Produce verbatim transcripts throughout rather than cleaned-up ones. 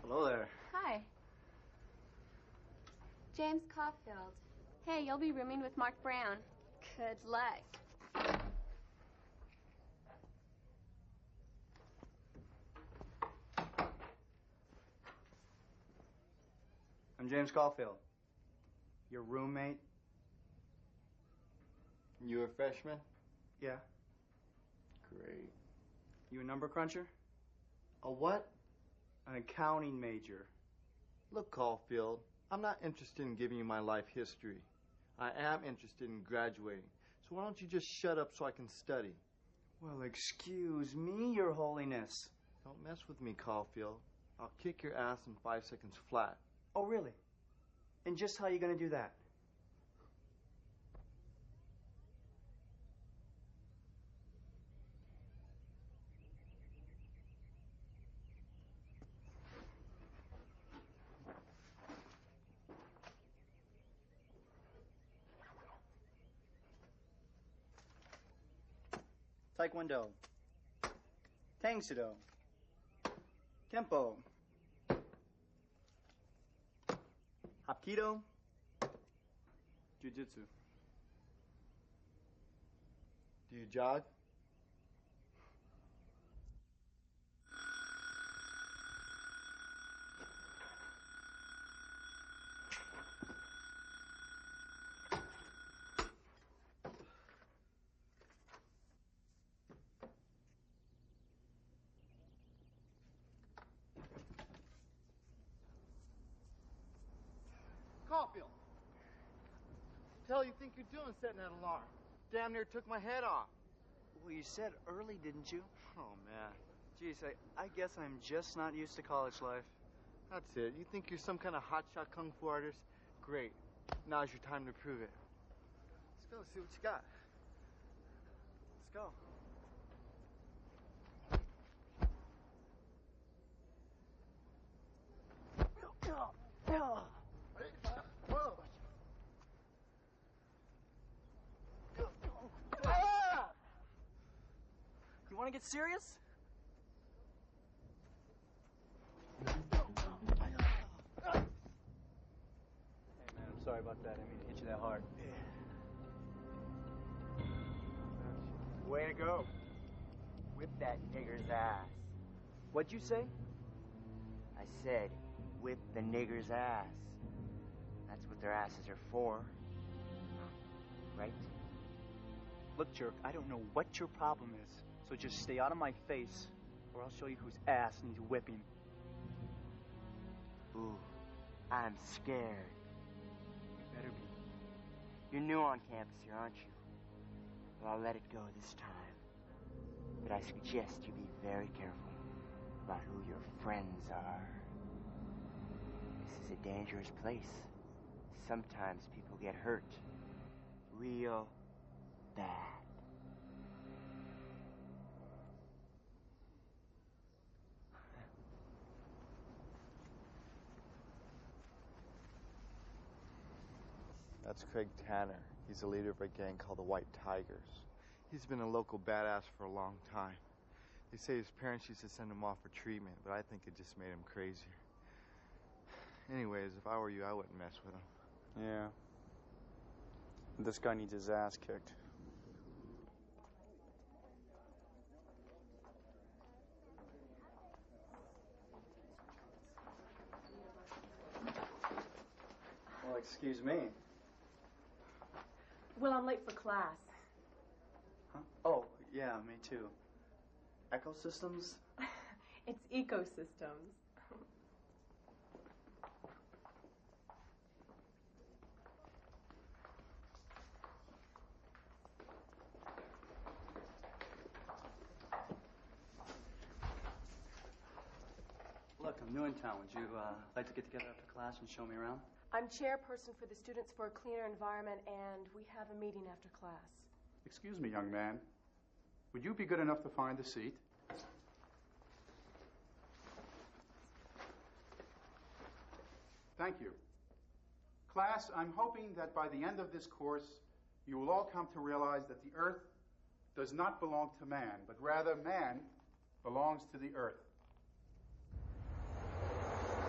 Hello there. Hi. James Caulfield. Hey, you'll be rooming with Mark Brown. Good luck. I'm James Caulfield. Your roommate? You a freshman? Yeah. Great. You a number cruncher? A what? An accounting major. Look, Caulfield, I'm not interested in giving you my life history. I am interested in graduating. So why don't you just shut up so I can study? Well, excuse me, Your Holiness. Don't mess with me, Caulfield. I'll kick your ass in five seconds flat. Oh, really? And just how are you going to do that? Taekwondo, Tang Soo Do, Kempo, Hapkido, Jiu-Jitsu. Do you jog? Caulfield! What the hell you think you're doing setting that alarm? Damn near took my head off. Well, you said early, didn't you? Oh, man. Geez, I, I guess I'm just not used to college life. That's it. You think you're some kind of hotshot kung fu artist? Great. Now's your time to prove it. Let's go see what you got. Let's go. Whoa! You want to get serious? Hey, man, I'm sorry about that. I didn't mean to hit you that hard. Way to go. Whip that nigger's ass. What'd you say? I said, whip the nigger's ass. That's what their asses are for. Right? Look, jerk, I don't know what your problem is, so just stay out of my face, or I'll show you whose ass needs whipping. Ooh, I'm scared. You better be. You're new on campus here, aren't you? Well, I'll let it go this time. But I suggest you be very careful about who your friends are. This is a dangerous place. Sometimes people get hurt. Real bad. That's Craig Tanner. He's the leader of a gang called the White Tigers. He's been a local badass for a long time. They say his parents used to send him off for treatment, but I think it just made him crazier. Anyways, if I were you, I wouldn't mess with him. Yeah. This guy needs his ass kicked. Well, excuse me. Well, I'm late for class. Huh? Oh, yeah, me too. Ecosystems? It's ecosystems. Look, I'm new in town. Would you uh, like to get together after class and show me around? I'm chairperson for the Students for a Cleaner Environment, and we have a meeting after class. Excuse me, young man. Would you be good enough to find a seat? Thank you. Class, I'm hoping that by the end of this course, you will all come to realize that the earth does not belong to man, but rather man belongs to the earth.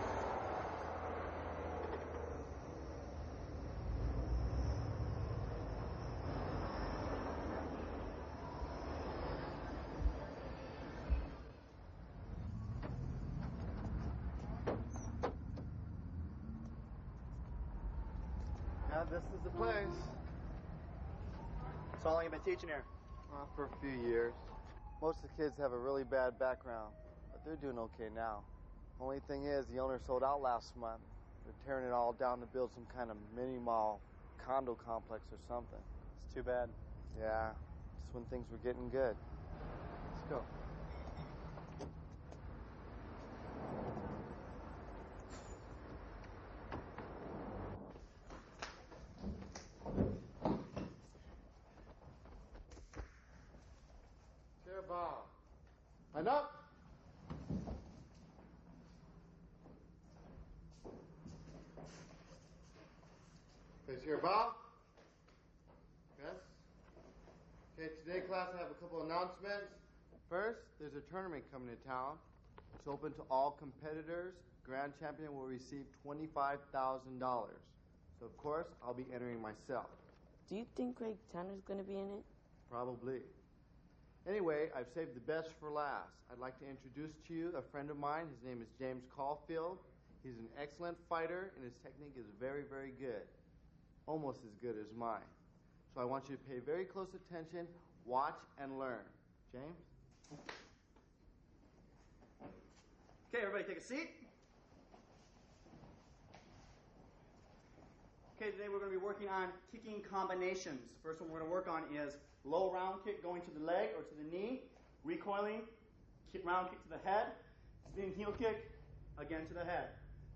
this is the place. So how long you been teaching here? Uh, for a few years. Most of the kids have a really bad background, but they're doing okay now. Only thing is, the owner sold out last month. They're tearing it all down to build some kind of mini mall, condo complex or something. It's too bad. Yeah, just when things were getting good. Let's go. Chair bow. And up. Face your bow. Yes. Okay, today, class, I have a couple announcements. First, there's a tournament coming to town. It's open to all competitors. Grand champion will receive twenty-five thousand dollars. So, of course, I'll be entering myself. Do you think Craig Tanner's going to be in it? Probably. Anyway, I've saved the best for last. I'd like to introduce to you a friend of mine. His name is James Caulfield. He's an excellent fighter, and his technique is very, very good. Almost as good as mine. So I want you to pay very close attention, watch, and learn. James? Okay, everybody take a seat. Okay, today we're going to be working on kicking combinations. The first one we're going to work on is low round kick going to the leg or to the knee, recoiling, kick round kick to the head, spin heel kick, again to the head.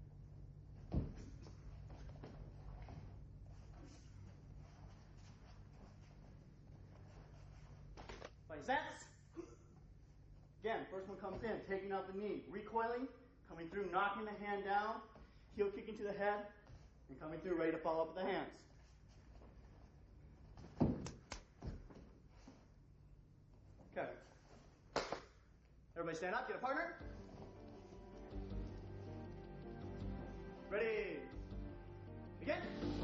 Presents. Again, first one comes in, taking out the knee, recoiling, coming through, knocking the hand down, heel kicking to the head, and coming through, ready to follow up with the hands. Okay. Everybody stand up, get a partner. Ready. Begin.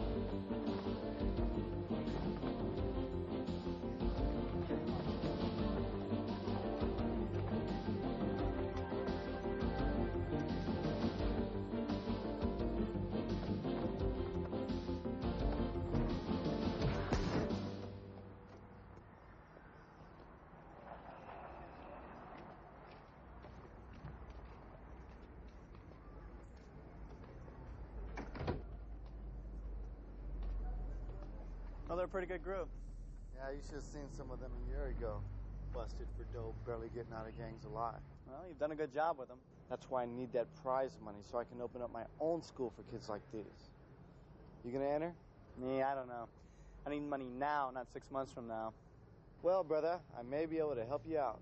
Oh, they're a pretty good group. Yeah, you should have seen some of them a year ago. Busted for dope, barely getting out of gangs alive. Well, you've done a good job with them. That's why I need that prize money so I can open up my own school for kids like these. You gonna enter? Me, I don't know. I need money now, not six months from now. Well, brother, I may be able to help you out.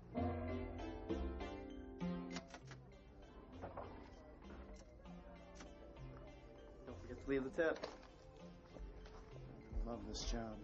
Don't forget to leave the tip. I love this job.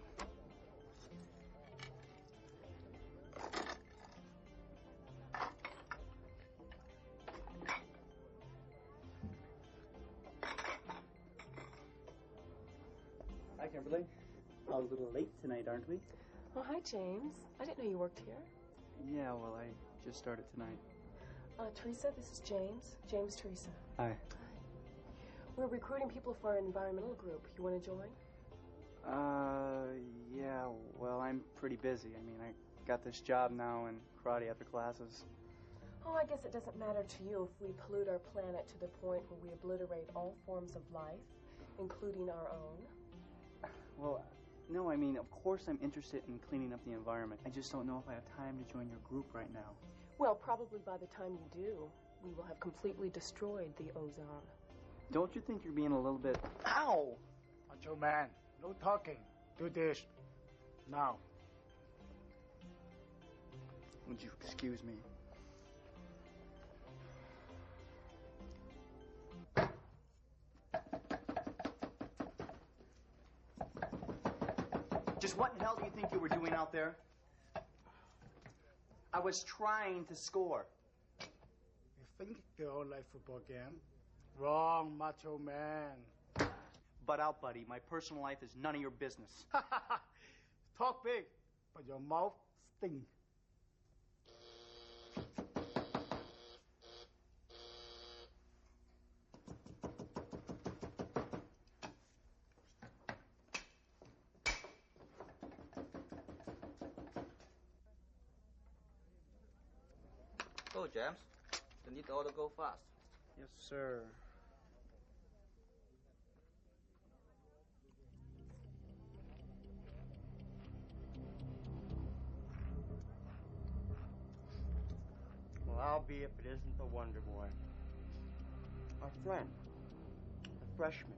Hi, Kimberly. I was a little late tonight, aren't we? Oh, hi, James. I didn't know you worked here. Yeah, well, I just started tonight. Uh, Teresa, this is James. James Teresa. Hi. We're recruiting people for our environmental group. You want to join? Uh, yeah, well, I'm pretty busy. I mean, I got this job now in karate after classes. Oh, I guess it doesn't matter to you if we pollute our planet to the point where we obliterate all forms of life, including our own. Well, no, I mean, of course I'm interested in cleaning up the environment. I just don't know if I have time to join your group right now. Well, probably by the time you do, we will have completely destroyed the ozone. Don't you think you're being a little bit... Ow! Macho man, no talking. Do this. Now. Would you excuse me? Just what in hell do you think you were doing out there? I was trying to score. You think they all like football game? Wrong, macho man. Butt out, buddy. My personal life is none of your business. Talk big, but your mouth stinks. Go, James. You need the order go fast. Yes, sir. Well, I'll be if it isn't the Wonder Boy. Our friend. The freshman.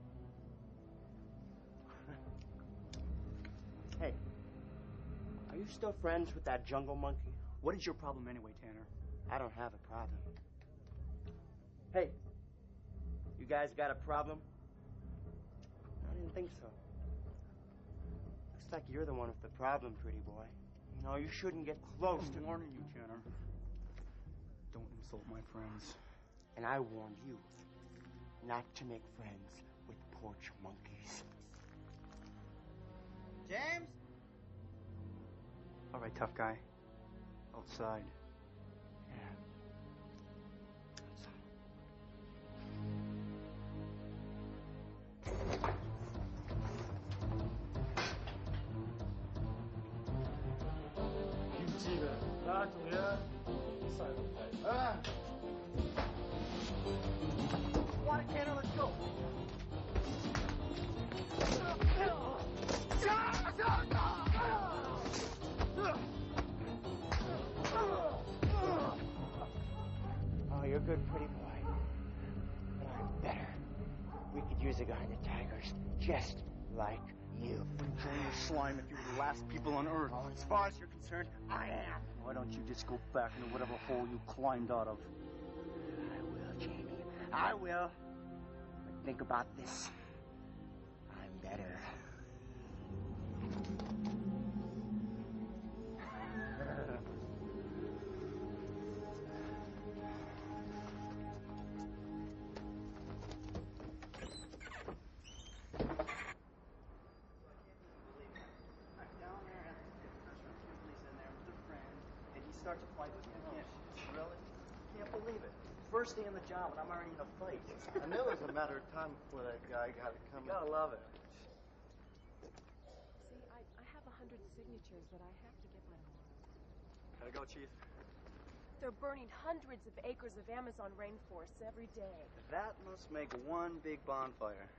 Hey, are you still friends with that jungle monkey? What is your problem anyway, Tanner? I don't have a problem. Hey, you guys got a problem? I didn't think so. Looks like you're the one with the problem, pretty boy. You know, you shouldn't get close to... I'm warning you, Tanner. Don't insult my friends. And I warned you not to make friends with porch monkeys. James? All right, tough guy. Outside. Yeah. Water cannon, let's go. Oh, you're good, pretty boy. But I'm better. We could use a guy in the Tigers just like you. Join the slime if you're the last people on Earth. Oh, as far as you're concerned, I am. Why don't you just go back into whatever hole you climbed out of? I will, Jamie. I will. But think about this. I'm better. Start to fight with me again. Really? Can't believe it. First day on the job and I'm already in a fight. I knew it was a matter of time before that guy got it coming. You gotta love it. See, I, I have a hundred signatures that I have to get by tomorrow. Gotta go, Chief. They're burning hundreds of acres of Amazon rainforests every day. That must make one big bonfire.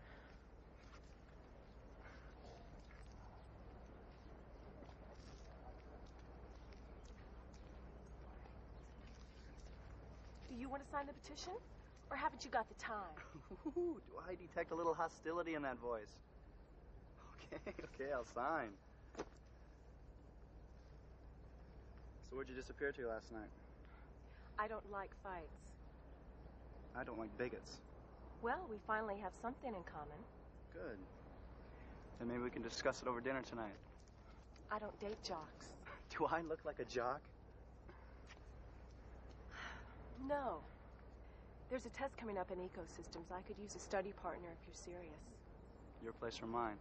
Do you want to sign the petition? Or haven't you got the time? Do I detect a little hostility in that voice? Okay, okay, I'll sign. So where'd you disappear to last night? I don't like fights. I don't like bigots. Well, we finally have something in common. Good. Then maybe we can discuss it over dinner tonight. I don't date jocks. Do I look like a jock? No. There's a test coming up in ecosystems. I could use a study partner if you're serious. Your place or mine?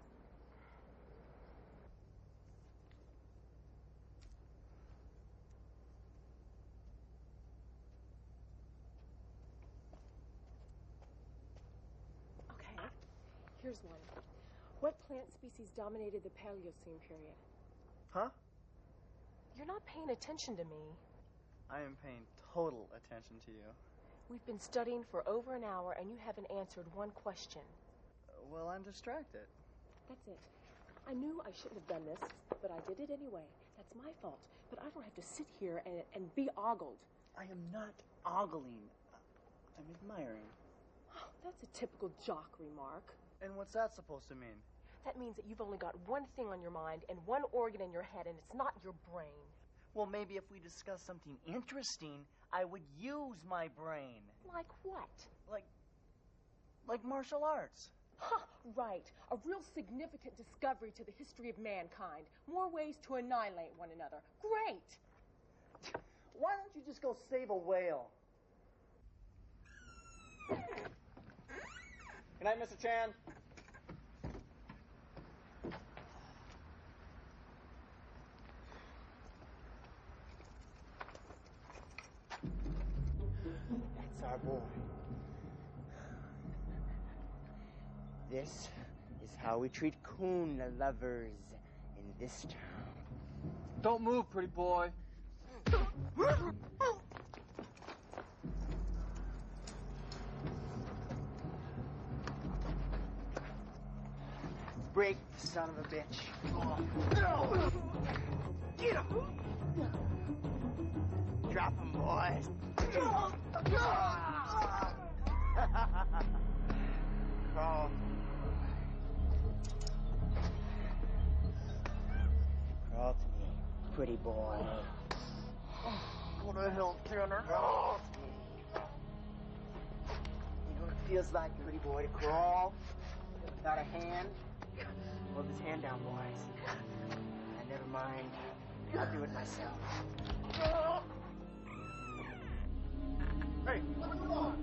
Okay. Here's one. What plant species dominated the Paleocene period? Huh? You're not paying attention to me. I am paying total attention to you. We've been studying for over an hour and you haven't answered one question. Uh, well, I'm distracted. That's it. I knew I shouldn't have done this, but I did it anyway. That's my fault. But I don't have to sit here and, and be ogled. I am not ogling. I'm admiring. Oh, that's a typical jock remark. And what's that supposed to mean? That means that you've only got one thing on your mind and one organ in your head, and it's not your brain. Well, maybe if we discuss something interesting, I would use my brain. Like what? Like, like martial arts. Huh, right. A real significant discovery to the history of mankind. More ways to annihilate one another. Great! Why don't you just go save a whale? Good night, Mister Chan. That's our boy. This is how we treat coon lovers in this town. Don't move, pretty boy. break, son of a bitch. Get him! Drop him, boys. Crawl. Crawl to me, pretty boy. What the hell, Tanner? Crawl to me. You know what it feels like, pretty boy, to crawl without a hand? Hold his hand down, boys. Uh, never mind. I'll do it myself. Hey, what's going on?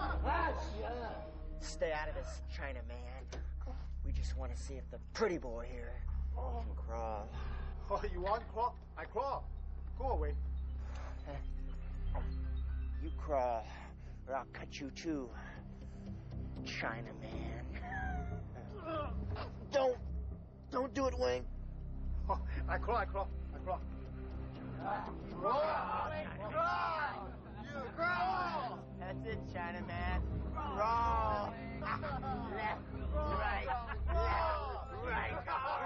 Stay out of this, China man. We just want to see if the pretty boy here can crawl. Oh, you want crawl? I crawl. Go away. You crawl, or I'll cut you too, China man. Don't, don't do it, Wing. Oh, I crawl, I crawl, I crawl. Crawl, crawl, you crawl. That's it, China man. Crawl. Left, right, left, right, crawl.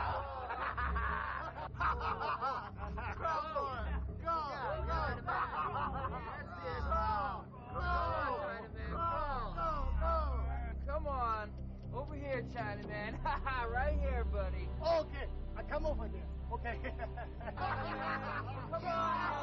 Come on. Over here, Chinaman. Right here, buddy. Okay, I come over there. Okay. Come on. Come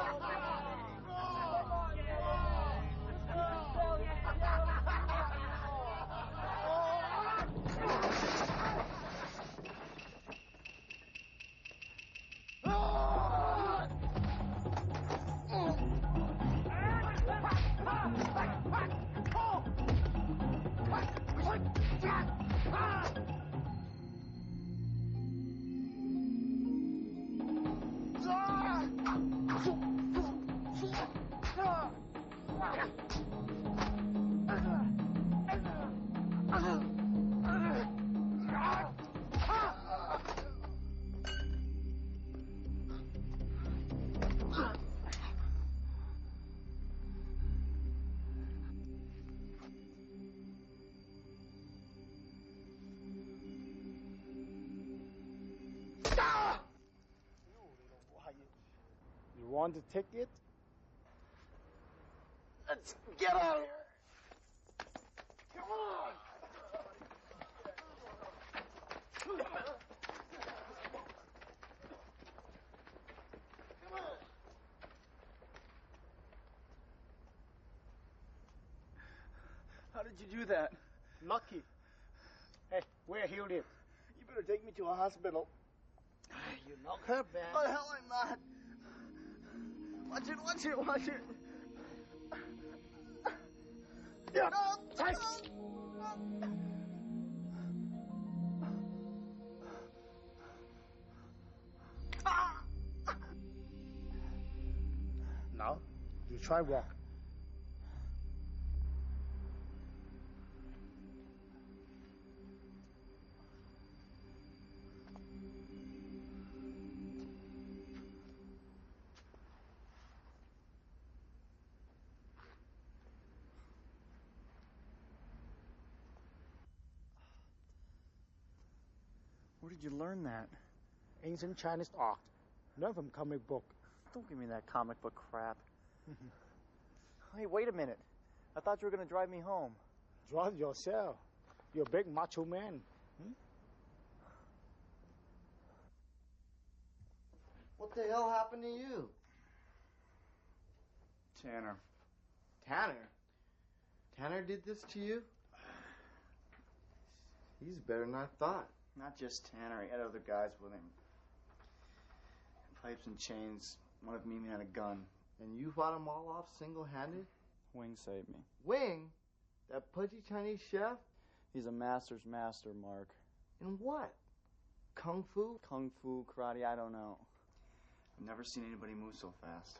You want the ticket? Let's get out of here. Come on. Come on. How did you do that? Lucky. Hey, where he live? You better take me to a hospital. You knock her back. Oh, hell, I'm not. Watch it, watch it, watch it. Yeah. No, Take. Now, you try walk. Where did you learn that? Ancient Chinese art. Learn from comic book. Don't give me that comic book crap. Hey, wait a minute. I thought you were going to drive me home. Drive yourself. You're a big macho man. Hmm? What the hell happened to you? Tanner. Tanner? Tanner did this to you? He's better than I thought. Not just Tanner. He had other guys with him. Pipes and chains. One of them even had a gun. And you fought them all off single-handed? Wing saved me. Wing? That pudgy Chinese chef? He's a master's master, Mark. In what? Kung Fu? Kung Fu, karate, I don't know. I've never seen anybody move so fast.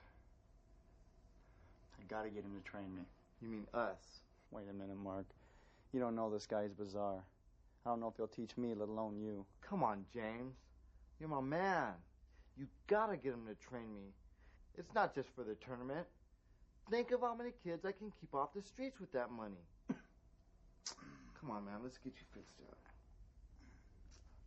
I gotta get him to train me. You mean us? Wait a minute, Mark. You don't know this guy. He's bizarre. I don't know if he'll teach me, let alone you. Come on, James. You're my man. You gotta get him to train me. It's not just for the tournament. Think of how many kids I can keep off the streets with that money. Come on, man. Let's get you fixed up.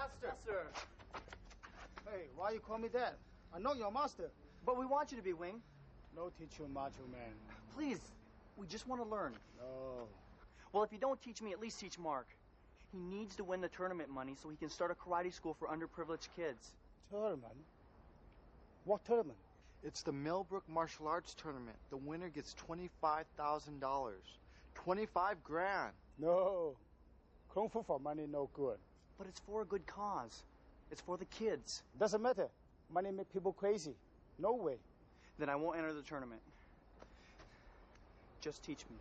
master. Yes, sir. Hey, why you call me that? I know your master. But we want you to be, Wing. No teach you, macho man. Please, we just want to learn. No. Well, if you don't teach me, at least teach Mark. He needs to win the tournament money so he can start a karate school for underprivileged kids. Tournament? What tournament? It's the Millbrook Martial Arts Tournament. The winner gets twenty-five thousand dollars. twenty-five grand. No. Kung Fu for money, no good. But it's for a good cause. It's for the kids. Doesn't matter. Money make people crazy. No way. Then I won't enter the tournament. Just teach me.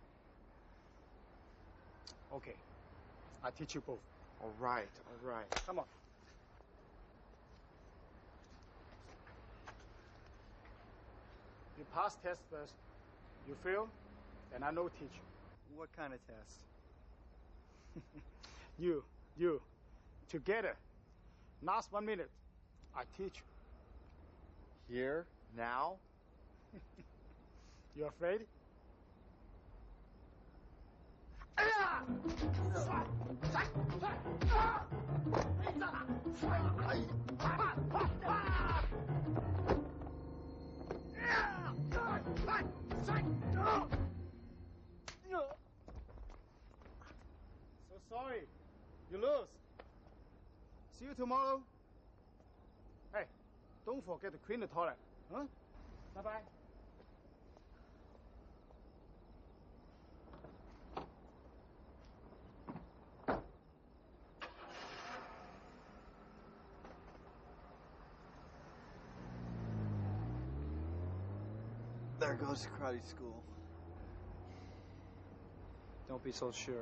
Okay. I teach you both. All right, all right. Come on. You pass test first. You fail, then I no teach you. What kind of test? You, you, together. Last one minute. I teach you. Here, now? You afraid? So sorry. You lose. See you tomorrow. Hey, don't forget to clean the toilet. Huh? Bye-bye. There goes the karate school. Don't be so sure.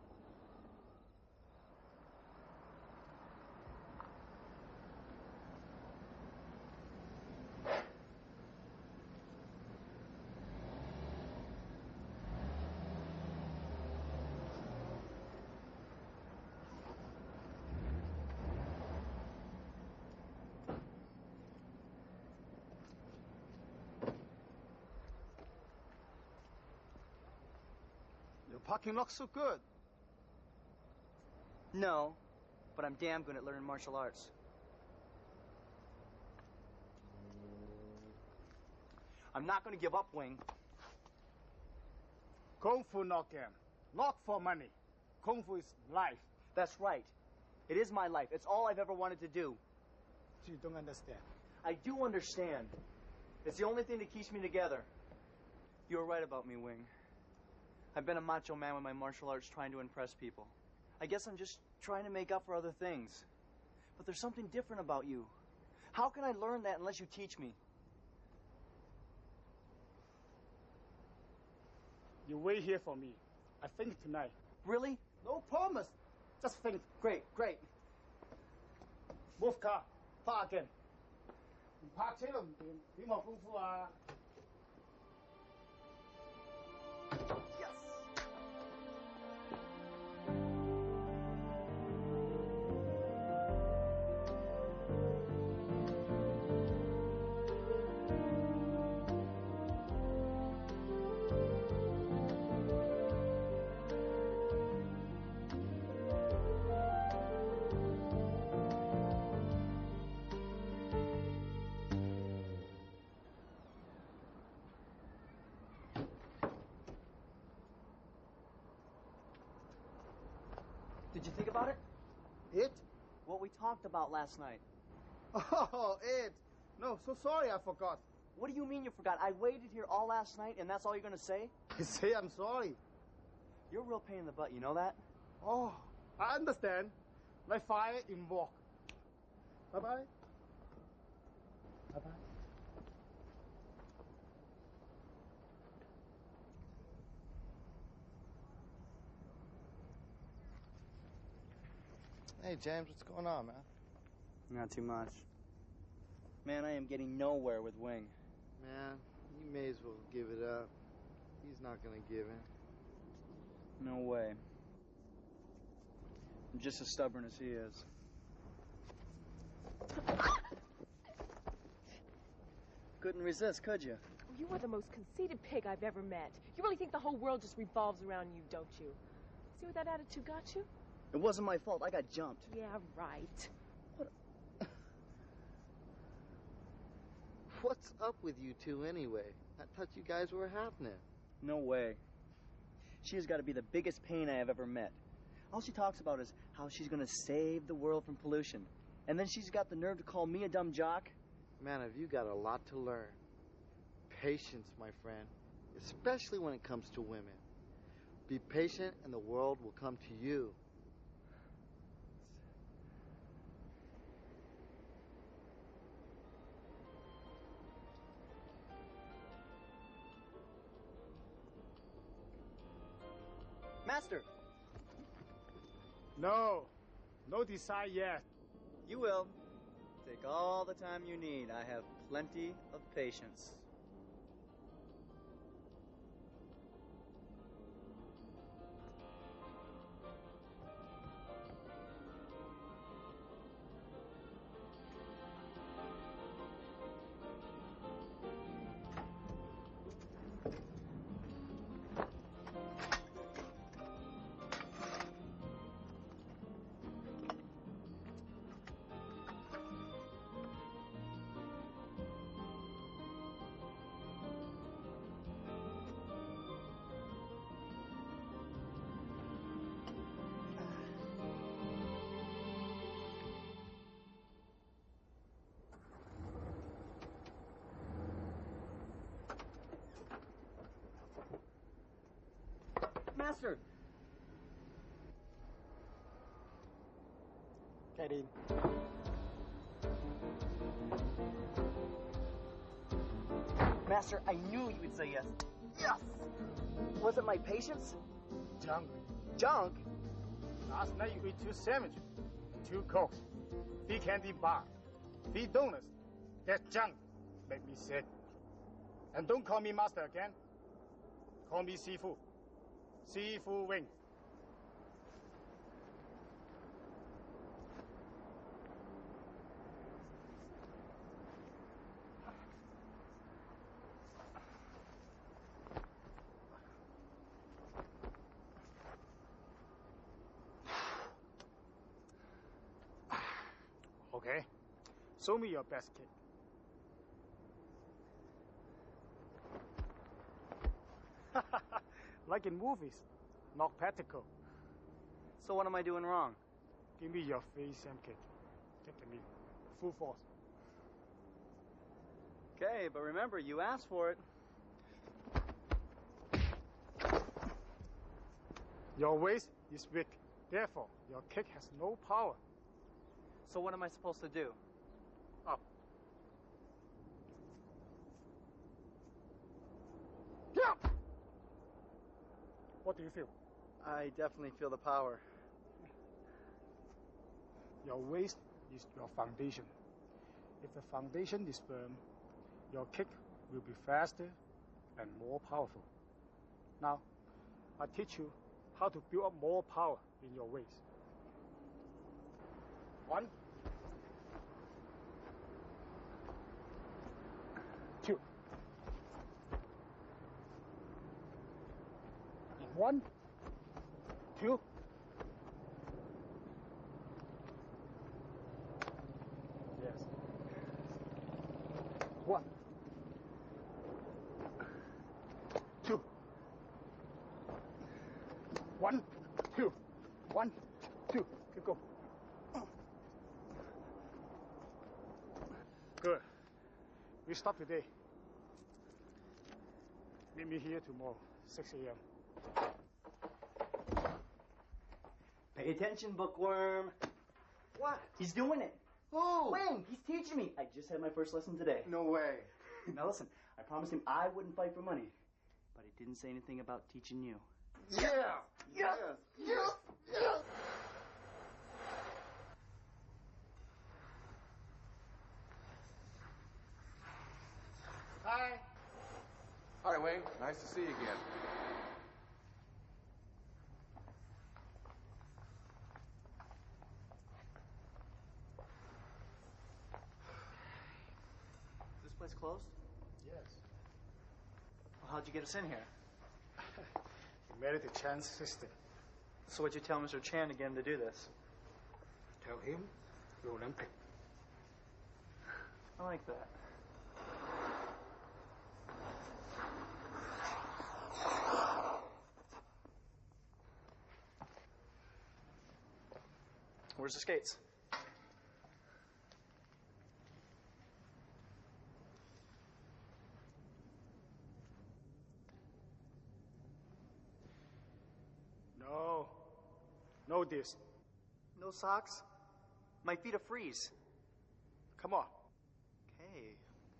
Your parking looks so good. No, but I'm damn good at learning martial arts. I'm not going to give up, Wing. Kung Fu not game. Not for money. Kung Fu is life. That's right. It is my life. It's all I've ever wanted to do. You don't understand. I do understand. It's the only thing that keeps me together. You were right about me, Wing. I've been a macho man with my martial arts trying to impress people. I guess I'm just trying to make up for other things. But there's something different about you. How can I learn that unless you teach me? You wait here for me. I think tonight. Really? No promise. Just think. Great, great. Move car. Park again. 唔泊車都唔掂，點學功夫啊？ Did you think about it? It? What we talked about last night. Oh, it. No, so sorry I forgot. What do you mean you forgot? I waited here all last night and that's all you're going to say? I say I'm sorry. You're a real pain in the butt, you know that? Oh, I understand. Like fire in walk. Bye-bye. Bye-bye. Hey, James, what's going on, man? Not too much. Man, I am getting nowhere with Wing. Man, you may as well give it up. He's not gonna give in. No way. I'm just as stubborn as he is. Couldn't resist, could you? You are the most conceited pig I've ever met. You really think the whole world just revolves around you, don't you? See what that attitude got you? It wasn't my fault. I got jumped. Yeah, right. What's up with you two anyway? I thought you guys were happening. No way. She has got to be the biggest pain I have ever met. All she talks about is how she's going to save the world from pollution. And then she's got the nerve to call me a dumb jock. Man, have you got a lot to learn. Patience, my friend. Especially when it comes to women. Be patient and the world will come to you. Master! No, no decide yet. You will. Take all the time you need. I have plenty of patience. Master! Get in. Master, I knew you would say yes. Yes! Was it my patience? Junk. Junk? Last night you ate two sandwiches, two cokes, three candy bar, three donuts. That junk make me sick. And don't call me master again. Call me Sifu. Sifu Wing. Okay. Show me your best kick. Like in movies, not practical. So what am I doing wrong? Give me your face and kick. Kick me. Full force. Okay, but remember, you asked for it. Your waist is weak. Therefore, your kick has no power. So what am I supposed to do? Up. Yeah. What do you feel? I definitely feel the power. Your waist is your foundation. If the foundation is firm, your kick will be faster and more powerful. Now, I teach you how to build up more power in your waist. One, two. In one, two. Yes. One, two. One, two. One, two. Good, go. Good. We stop today. Meet me here tomorrow, six a m Pay attention, bookworm. What? He's doing it. Who? Wing, he's teaching me. I just had my first lesson today. No way. Now listen, I promised him I wouldn't fight for money, but he didn't say anything about teaching you. Yeah. Yes. Yes. Yes. Hi. Hi, Wayne. Nice to see you again. Is this place closed? Yes. Well, how'd you get us in here? We married the chance system. So what'd you tell Mister Chan to get him to do this? Tell him you're Olympic. I like that. Where's the skates? No. No this. No socks? My feet are freeze. Come on. Okay.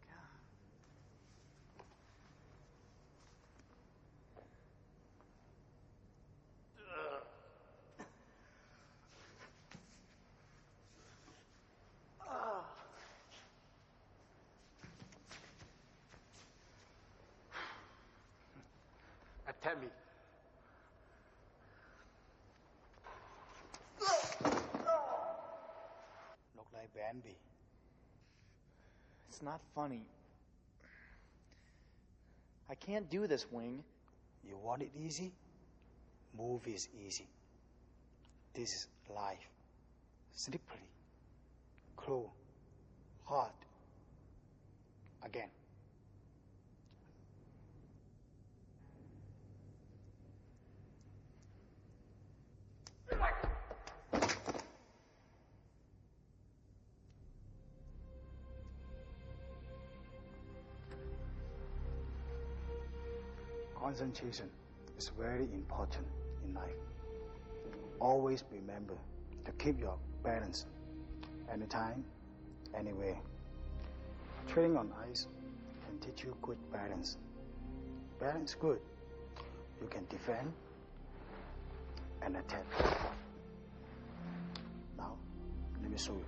Attack me. Look like Bambi. It's not funny. I can't do this, Wing. You want it easy? Move is easy. This is life. Slippery. Cruel. Hard. Again. Concentration is very important in life. Always remember to keep your balance anytime, anywhere. Training on ice can teach you good balance. Balance good. You can defend and attack. Now, let me show you.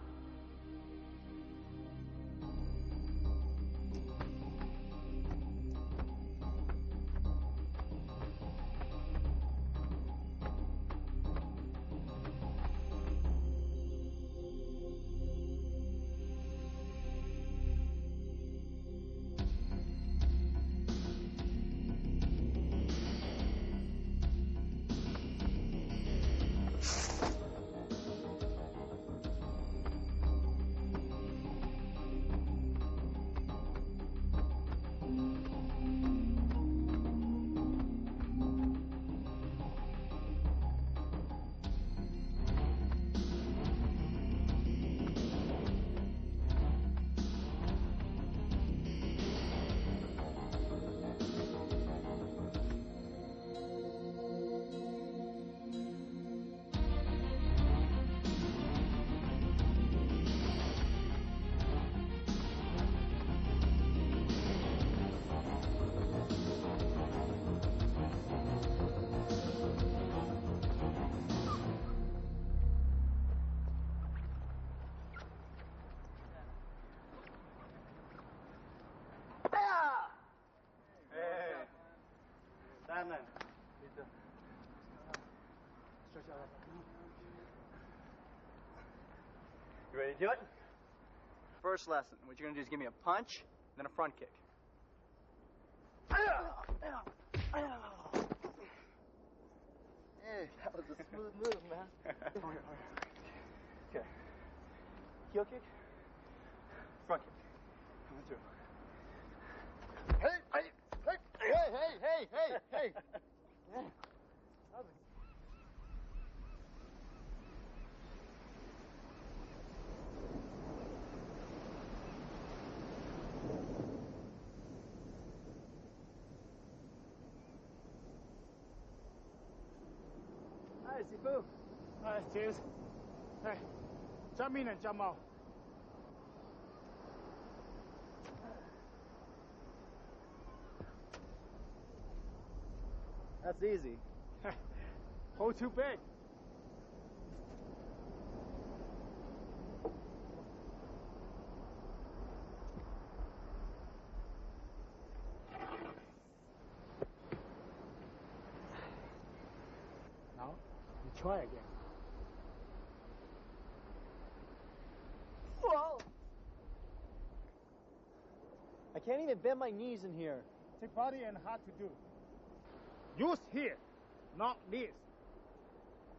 Simon. You ready to do it? First lesson, what you're going to do is give me a punch, then a front kick. Hey, that was a smooth move, man. Okay. Heel kick, front kick. Coming through. Hey, hey, hey, hey, hey, hey, hey, hey. Yeah. That was a... Hi, Sifu. Hi, cheers. Hey, jump in and jump out. That's easy. Hold too big. Now, you try again. Whoa! I can't even bend my knees in here. Take body and hard to do. Use here, not this.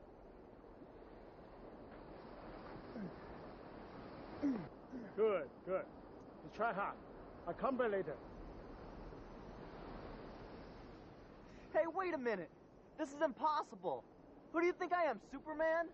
Good, good. You try hard. I'll come back later. Hey, wait a minute. This is impossible. Who do you think I am, Superman?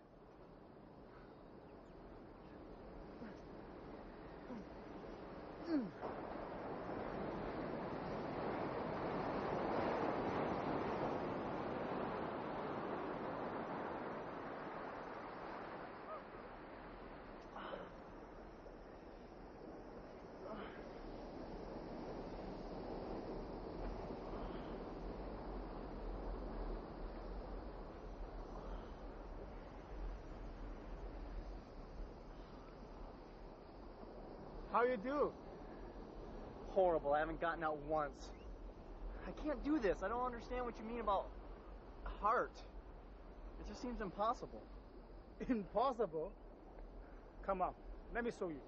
How you do? Horrible. I haven't gotten out once. I can't do this. I don't understand what you mean about heart. It just seems impossible. Impossible? Come on, let me show you.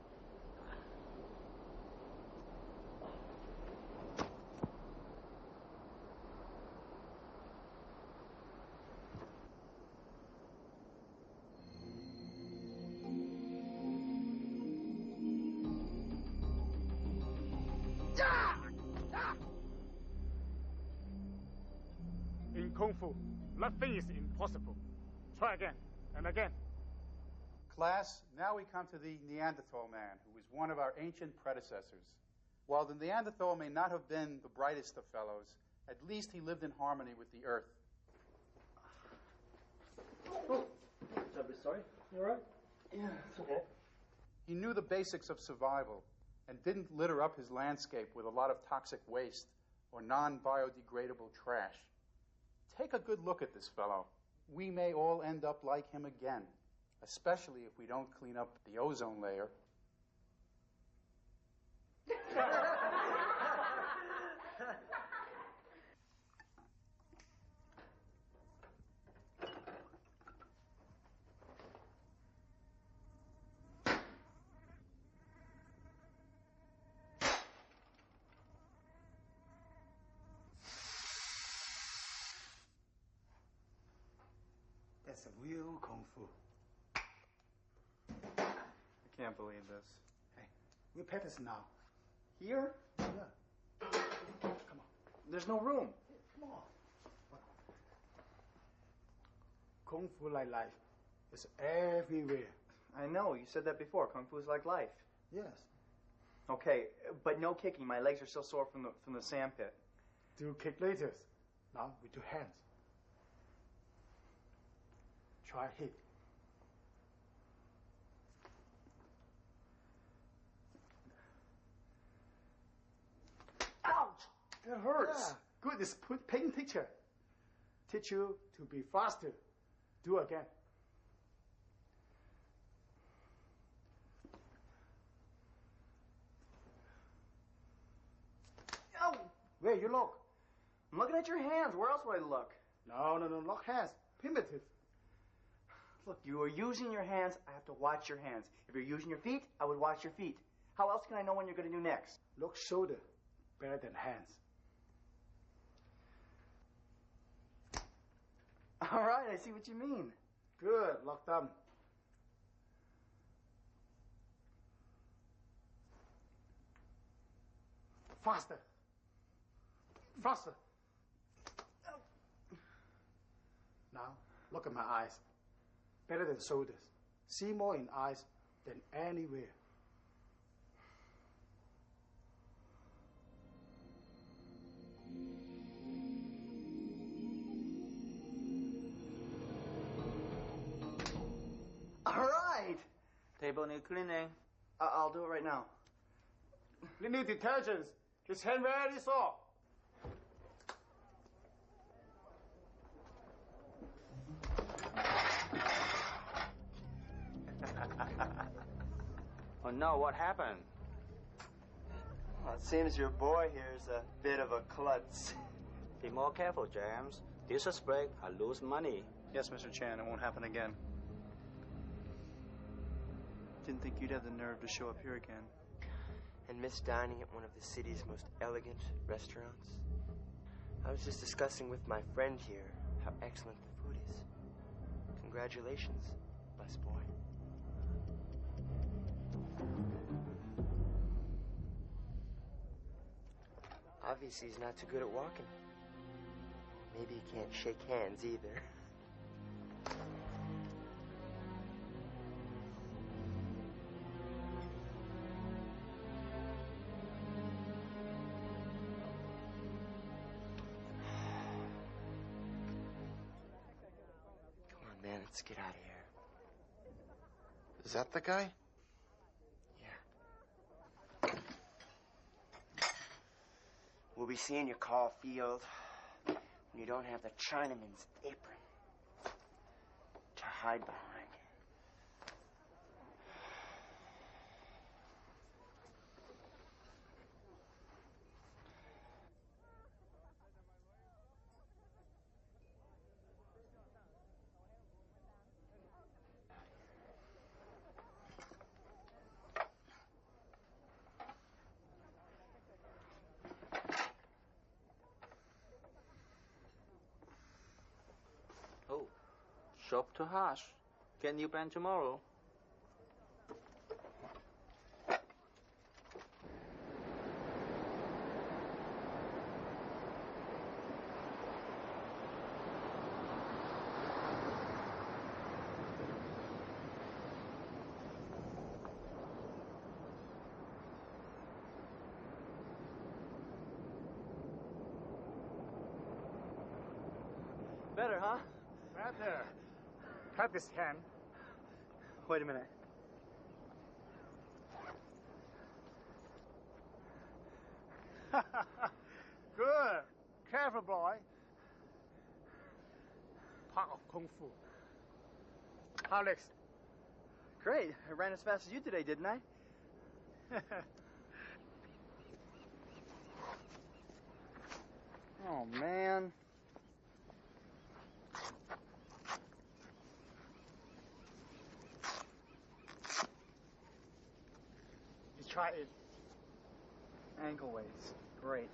In Kung Fu, nothing is impossible. Try again and again. Class, now we come to the Neanderthal man, who was one of our ancient predecessors. While the Neanderthal may not have been the brightest of fellows, at least he lived in harmony with the earth. Oh, I'm sorry. You all right? Yeah, it's okay. He knew the basics of survival and didn't litter up his landscape with a lot of toxic waste or non-biodegradable trash. Take a good look at this fellow. We may all end up like him again, especially if we don't clean up the ozone layer. That's a real Kung Fu. I can't believe this. Hey, we practice now. Here? Yeah. Come on. There's no room. Come on. Kung Fu like life. It's everywhere. I know, you said that before. Kung Fu is like life. Yes. Okay, but no kicking. My legs are still sore from the from the sand pit. Do kick later. Now with your hands. Try hit. Ouch! That hurts. Yeah. Good. It's put paint teacher. Teach you to be faster. Do again. Ow! Where you look? I'm looking at your hands. Where else would I look? No, no, no. Look hands. Primitive. Look, you are using your hands. I have to watch your hands. If you're using your feet, I would watch your feet. How else can I know when you're going to do next? Look shoulder. Better than hands. All right, I see what you mean. Good. Lock thumb. Faster. Faster. Now, look at my eyes. Better than shoulders. See more in eyes than anywhere. All right. Table need cleaning. I- I'll do it right now. We need detergents. His hand very sore. Oh no, what happened? Well, it seems your boy here's a bit of a klutz. Be more careful, James. Disrespect, I lose money. Yes, Mister Chan, it won't happen again. Didn't think you'd have the nerve to show up here again. And miss dining at one of the city's most elegant restaurants. I was just discussing with my friend here how excellent the food is. Congratulations, busboy. Obviously, he's not too good at walking. Maybe he can't shake hands either. Come on, man, let's get out of here. Is that the guy? We'll be seeing you, Caulfield, when you don't have the Chinaman's apron to hide behind. Oh, shop to hash. Get new plan tomorrow. Better, huh? Better. Cut this hand. Wait a minute. Good. Careful, boy. Part of Kung Fu. Alex. Great. I ran as fast as you today, didn't I? Oh, man. You try it. Ankle weights. Great.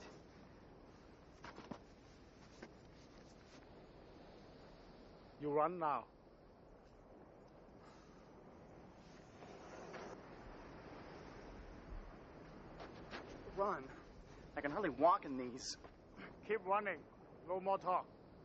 You run now. Run. I can hardly walk in these. Keep running. No more talk.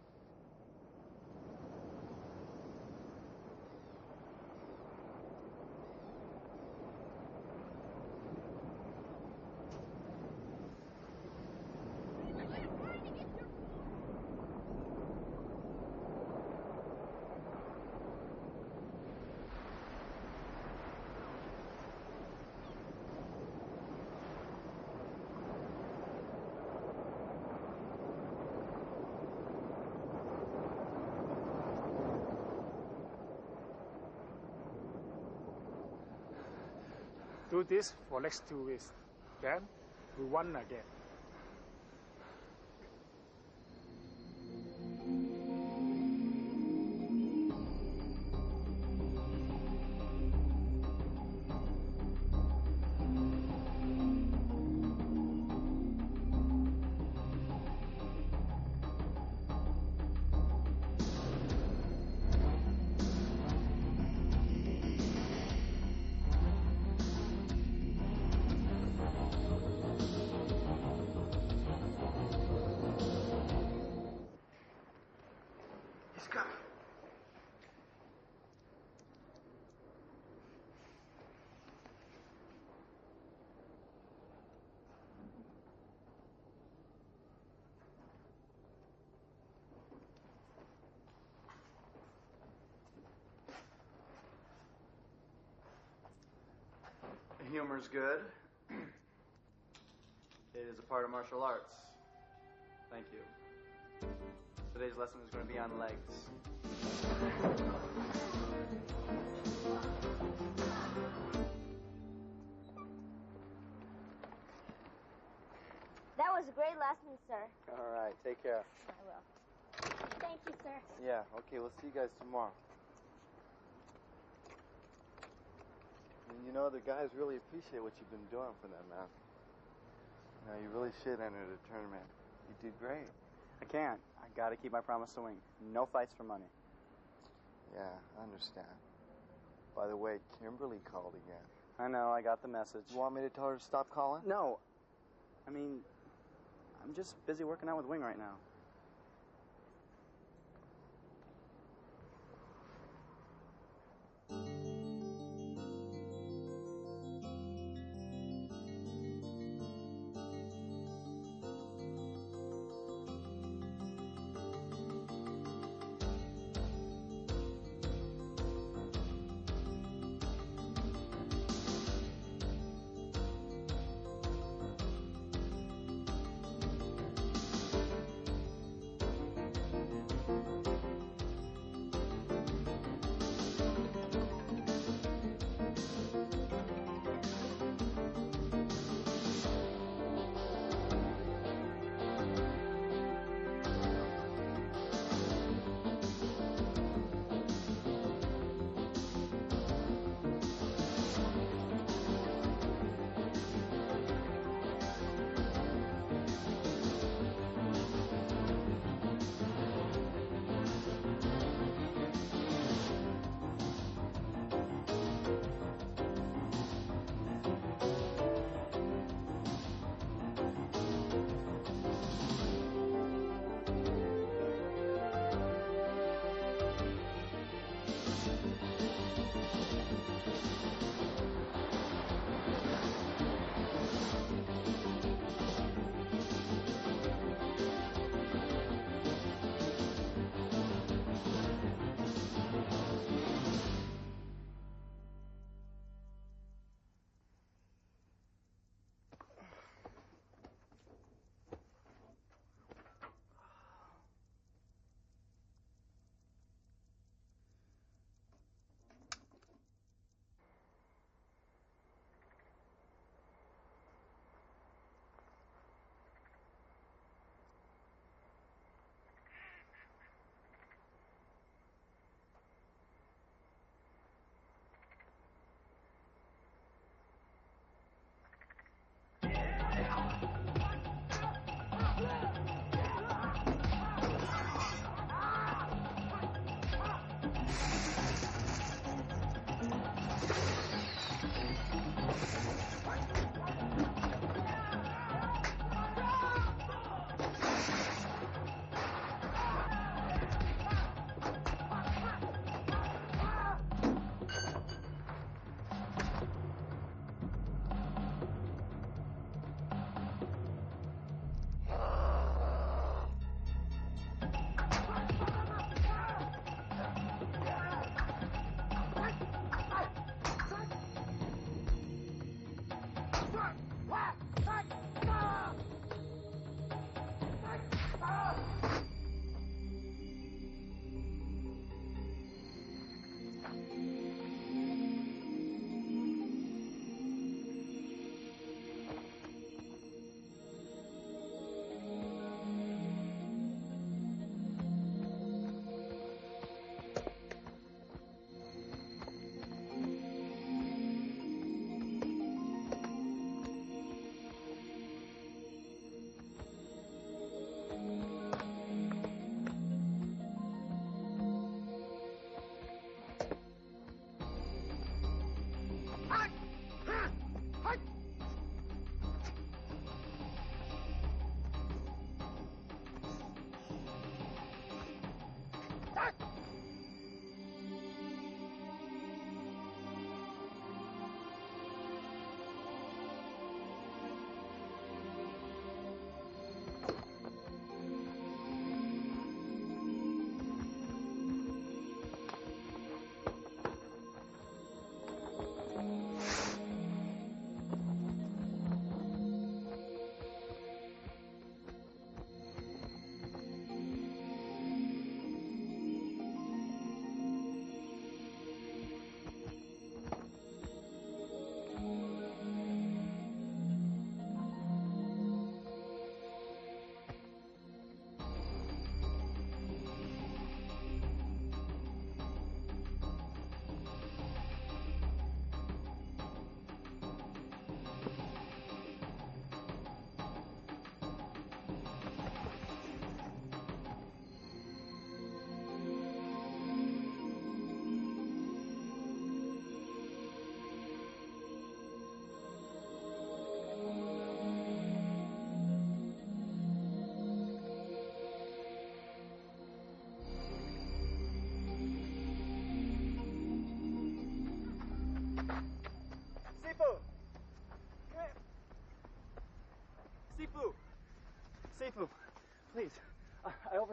Do this for next two weeks. Then we run again. Humor's good. It is a part of martial arts. Thank you. Today's lesson is going to be on legs. That was a great lesson, sir. All right, take care. I will. Thank you, sir. Yeah, okay, we'll see you guys tomorrow. And you know, the guys really appreciate what you've been doing for them, man. You know, you really should enter the tournament. You did great. I can't. I gotta keep my promise to win. No fights for money. Yeah, I understand. By the way, Kimberly called again. I know, I got the message. You want me to tell her to stop calling? No. I mean, I'm just busy working out with Wing right now.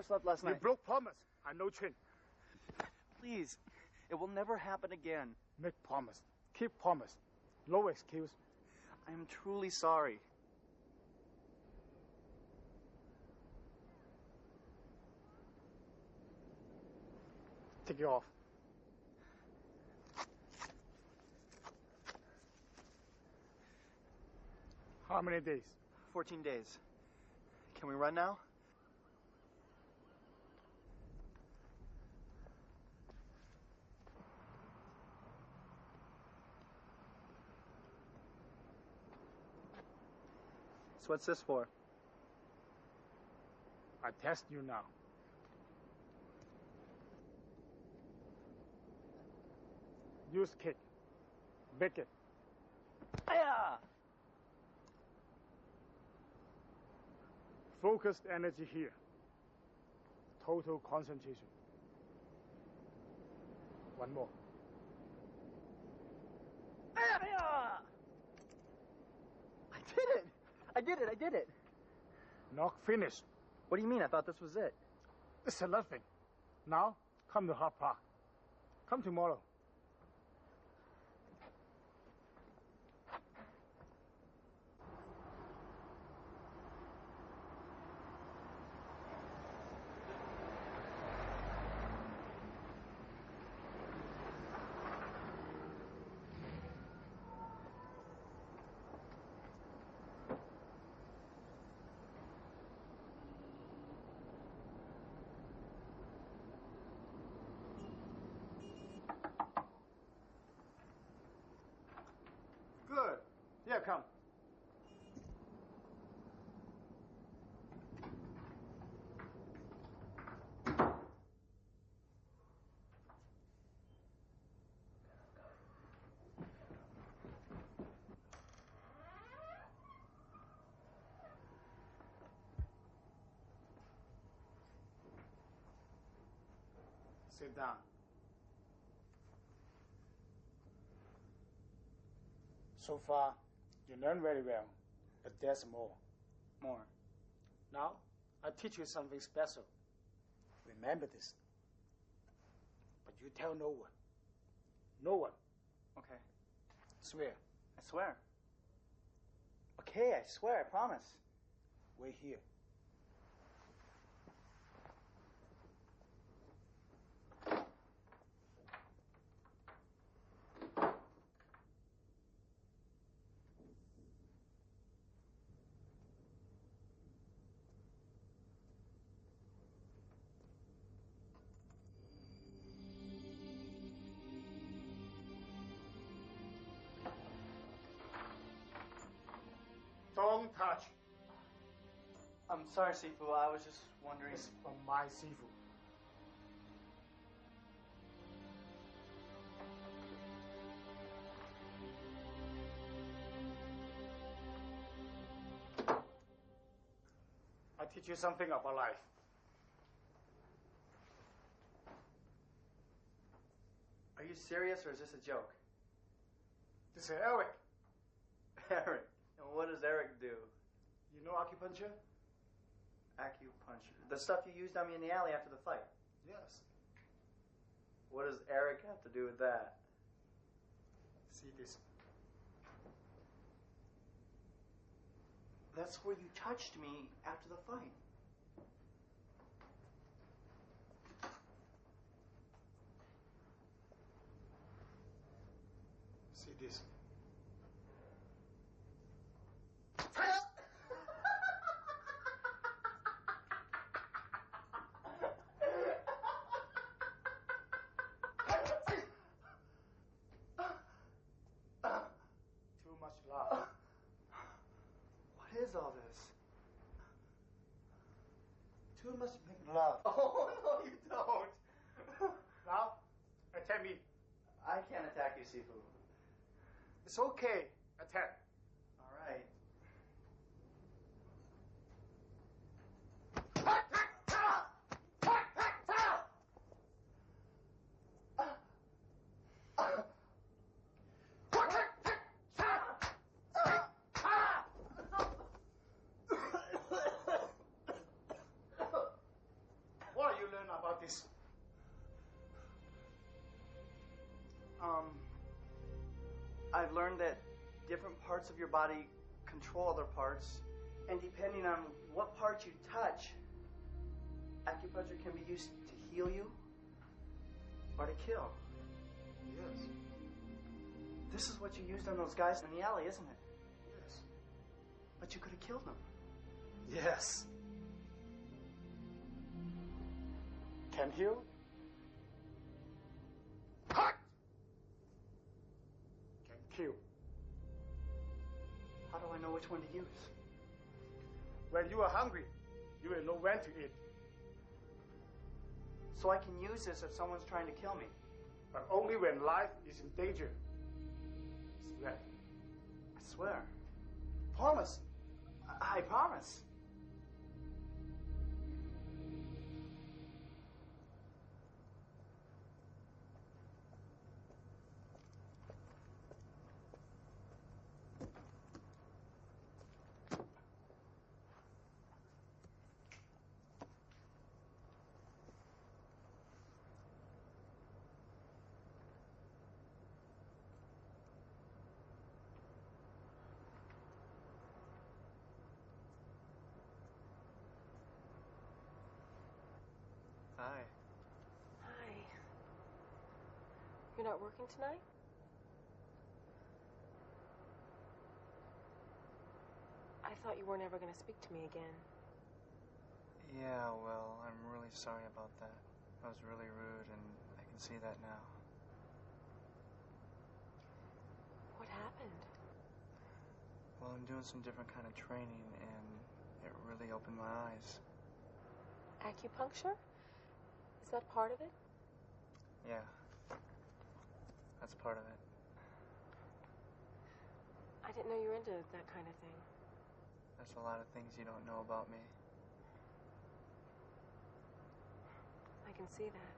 overslept last You night. broke promise. I no train. Please, it will never happen again. Make promise. Keep promise. No excuse. I am truly sorry. Take it off. How many days? Fourteen days. Can we run now? So what's this for? I test you now. Use kick. Bake it. Yeah. Focused energy here. Total concentration. One more. I did it! I did it, I did it! Knock finished. What do you mean? I thought this was it. It's nothing. Now, come to Hart Park. Come tomorrow. Good. Yeah, come. Sit down. So far, you learn very well, but there's more. More. Now, I teach you something special. Remember this. But you tell no one. No one. Okay. Swear. I swear. Okay, I swear, I promise. Wait here. Don't touch. I'm sorry, Sifu. I was just wondering. It's from my Sifu. I teach you something about life. Are you serious or is this a joke? This is Eric. Eric. And what does Eric do? You know acupuncture? Acupuncture. The stuff you used on me in the alley after the fight. Yes. What does Eric have to do with that? See this. That's where you touched me after the fight. See this. Too much love. What is all this? Too much make love. Oh, no, you don't. Now, attack me. I can't attack you, Sifu. It's okay. Attack. All right. Um, I've learned that different parts of your body control other parts, and depending on what part you touch, acupuncture can be used to heal you or to kill. Yes. This is what you used on those guys in the alley, isn't it? Yes. But you could have killed them. Yes. Can heal? Cut! Can kill. How do I know which one to use? When you are hungry, you will know when to eat. So I can use this if someone's trying to kill me. But only when life is in danger. Swear. I swear. Promise. I, I promise. Hi. Hi. You're not working tonight? I thought you weren't ever going to speak to me again. Yeah, well, I'm really sorry about that. I was really rude, and I can see that now. What happened? Well, I'm doing some different kind of training, and it really opened my eyes. Acupuncture? Is that part of it? Yeah. That's part of it. I didn't know you were into that kind of thing. There's a lot of things you don't know about me. I can see that.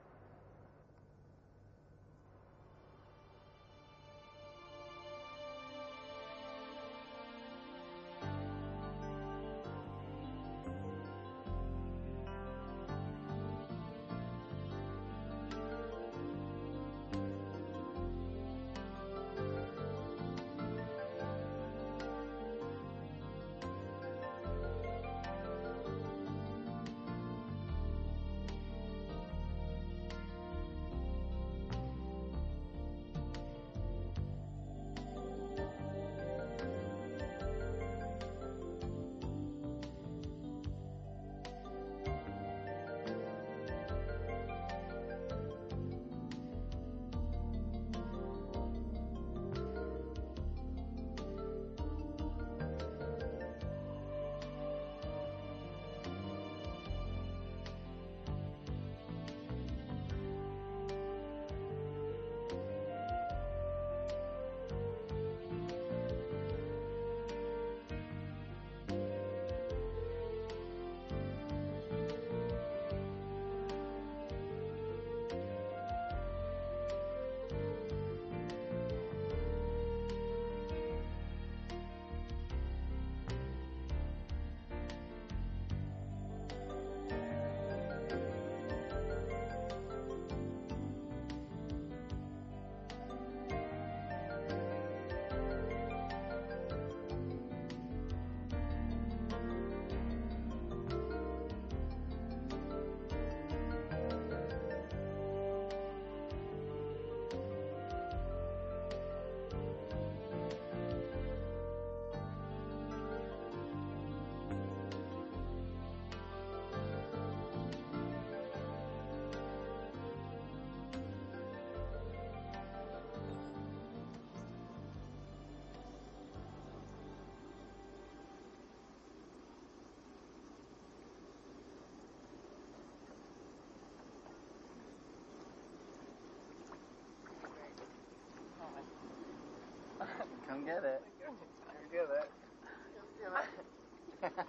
Come get it. Come get it. Come get it.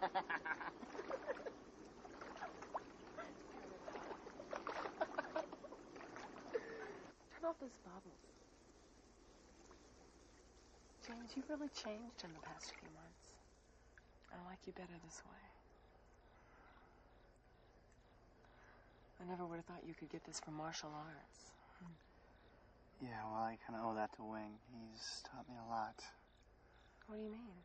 Turn off those bubbles. James, you've really changed in the past few months. I like you better this way. I never would have thought you could get this from martial arts. Yeah, well, I I kind of owe that to Wing. He's taught me a lot. What do you mean?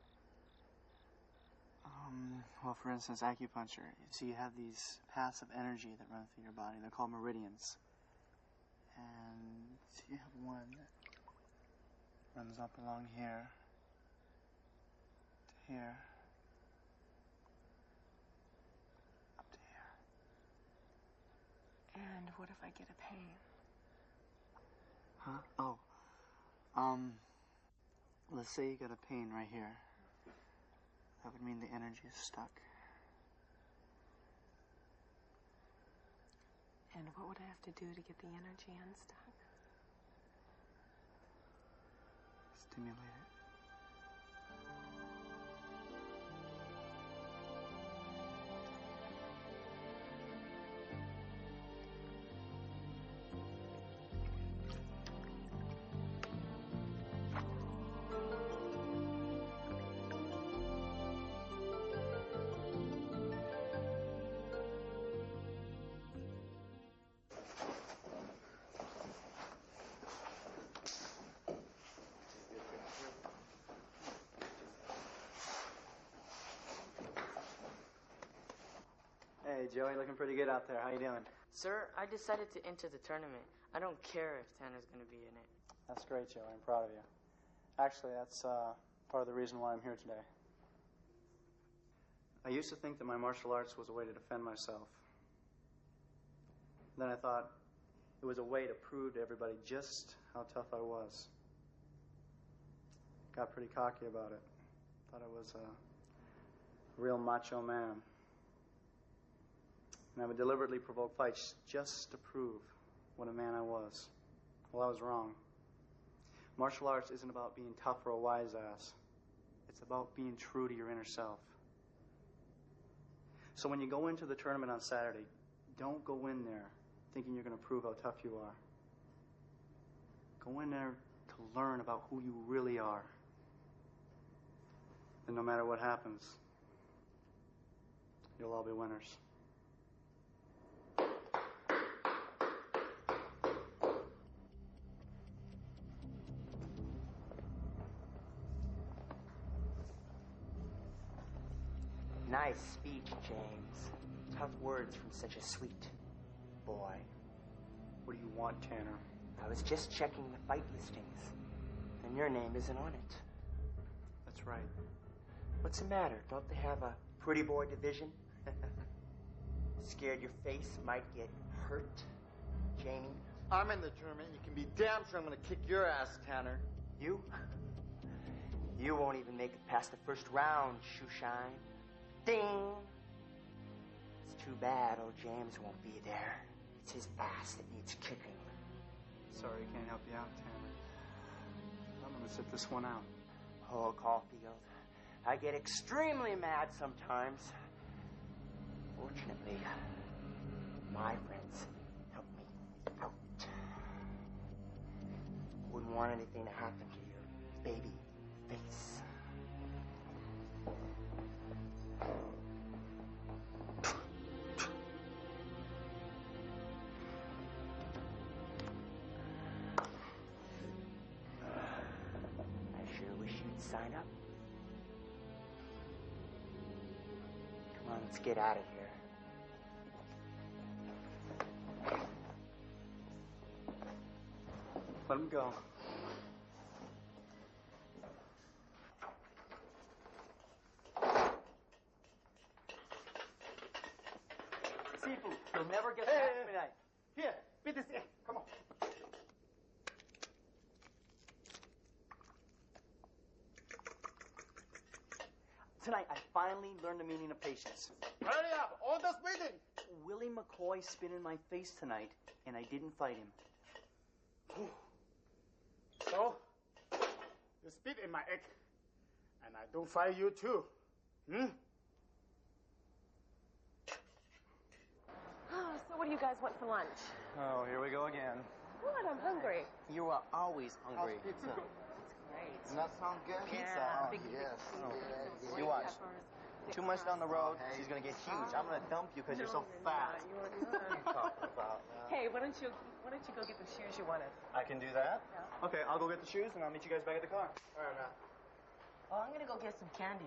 Um, well, for instance, acupuncture. So you have these paths of energy that run through your body. They're called meridians. And so you have one that runs up along here to here. Up to here. And what if I get a pain? Huh? Oh. Um, let's say you got a pain right here. That would mean the energy is stuck. And what would I have to do to get the energy unstuck? Stimulate it. Hey, Joey, looking pretty good out there. How you doing? Sir, I decided to enter the tournament. I don't care if Tanner's going to be in it. That's great, Joey. I'm proud of you. Actually, that's uh, part of the reason why I'm here today. I used to think that my martial arts was a way to defend myself. Then I thought it was a way to prove to everybody just how tough I was. Got pretty cocky about it. Thought I was a real macho man. And I would deliberately provoke fights just to prove what a man I was. Well, I was wrong. Martial arts isn't about being tough or a wise ass. It's about being true to your inner self. So when you go into the tournament on Saturday, don't go in there thinking you're going to prove how tough you are. Go in there to learn about who you really are. And no matter what happens, you'll all be winners. Nice speech, James. Tough words from such a sweet boy. What do you want, Tanner? I was just checking the fight listings, and your name isn't on it. That's right. What's the matter? Don't they have a pretty boy division? Scared your face might get hurt, Jamie? I'm in the tournament. You can be damn sure I'm going to kick your ass, Tanner. You? You won't even make it past the first round, Shoeshine. Ding! It's too bad old James won't be there. It's his ass that needs kicking. Sorry, I can't help you out, Tanner. I'm going to sit this one out. Oh, Caulfield, I get extremely mad sometimes. Fortunately, my friends help me out. Wouldn't want anything to happen to your baby face. I sure wish you'd sign up. Come on, let's get out of here. Let him go. Seafood, you'll never get Hey, past hey, midnight. Here, beat this in. Come on. Tonight, I finally learned the meaning of patience. Hurry up. All this beating. Willie McCoy spit in my face tonight, and I didn't fight him. So, you spit in my egg, and I don't fight you too. Hmm? So what do you guys want for lunch? Oh, here we go again. What? I'm hungry. You are always hungry. How's pizza? Great. Doesn't that sound good? Yeah, Pizza. Oh, big, big yes. pieces, Oh, some you watch. peppers. Two months down the road, she's gonna get huge. I'm gonna dump you because you're so fat. What are you talking about? Now? Hey, why don't you why don't you go get the shoes you wanted? I can do that? Yeah. Okay, I'll go get the shoes and I'll meet you guys back at the car. All right, now. Oh, I'm gonna go get some candy.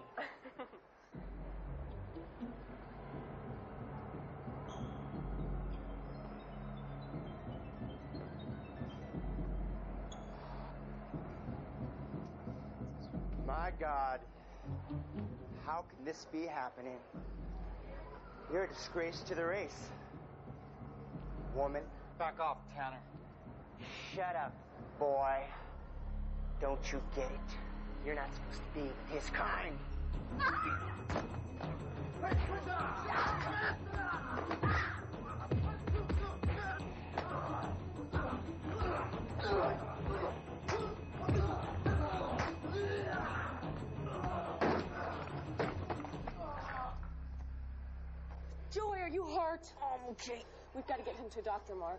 My God, how can this be happening? You're a disgrace to the race. Woman. Back off, Tanner. Shut up, boy. Don't you get it? You're not supposed to be with his kind. Joey, are you hurt? I'm okay. We've got to get him to Doctor Mark.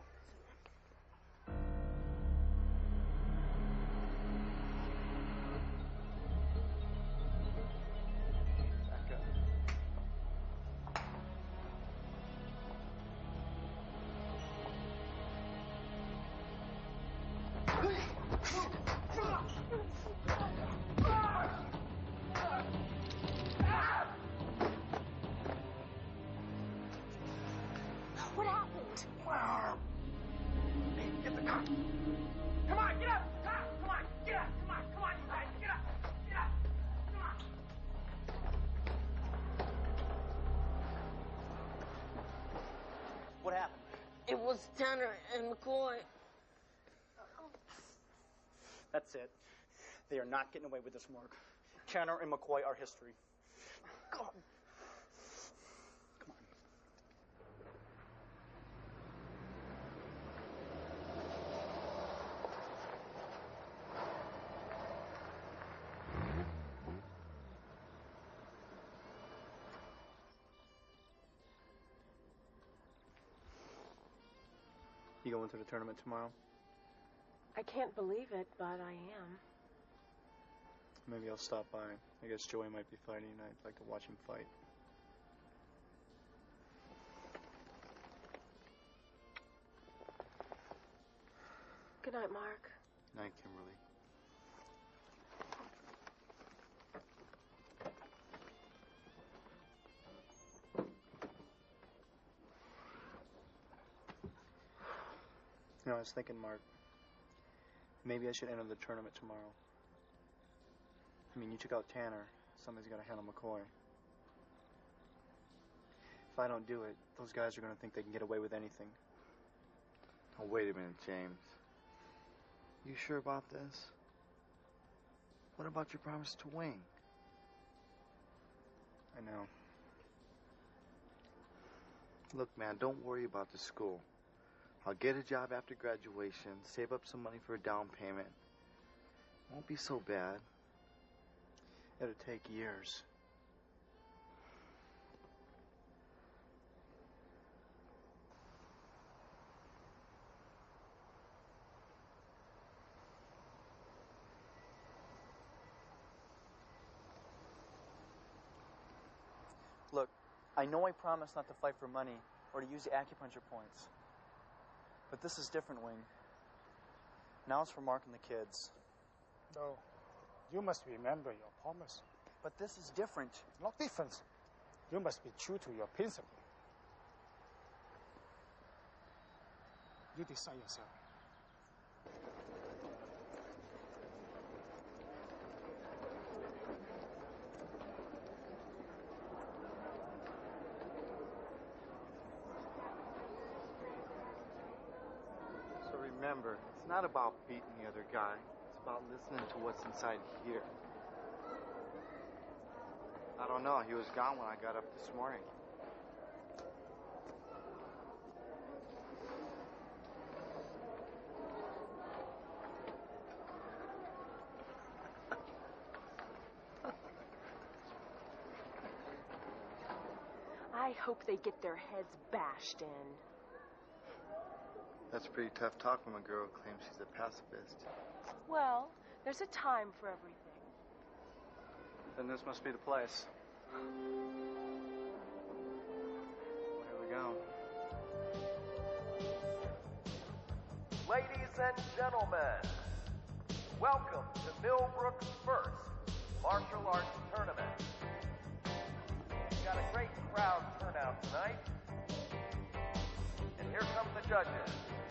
What happened? Get the car. Come on, get up. Come on, get up. Come on, come on, you guys. Get up. Get up. Come on. What happened? It was Tanner and McCoy. That's it. They are not getting away with this, Mark. Tanner and McCoy are history. God. Come on. You going to the tournament tomorrow? I can't believe it, but I am. Maybe I'll stop by. I guess Joey might be fighting, and I'd like to watch him fight. Good night, Mark. Night, Kimberly. You know, I was thinking, Mark, maybe I should enter the tournament tomorrow. I mean, you took out Tanner. Somebody's got to handle McCoy. If I don't do it, those guys are going to think they can get away with anything. Oh, wait a minute, James. You sure about this? What about your promise to Wing? I know. Look, man, don't worry about the school. I'll get a job after graduation, save up some money for a down payment. Won't be so bad. It'll take years. Look, I know I promised not to fight for money or to use the acupuncture points. But this is different, Wing. Now it's for Mark and the kids. No, you must remember your promise. But this is different. Not different. You must be true to your principle. You decide yourself. So remember, it's not about beating the other guy. It's about listening to what's inside here. I don't know. He was gone when I got up this morning. I hope they get their heads bashed in. That's pretty tough talk from a girl who claims she's a pacifist. Well, there's a time for everything. Then this must be the place. Well, here we go. Ladies and gentlemen, welcome to Millbrook's first martial arts tournament. We've got a great crowd turnout tonight. And here come the judges.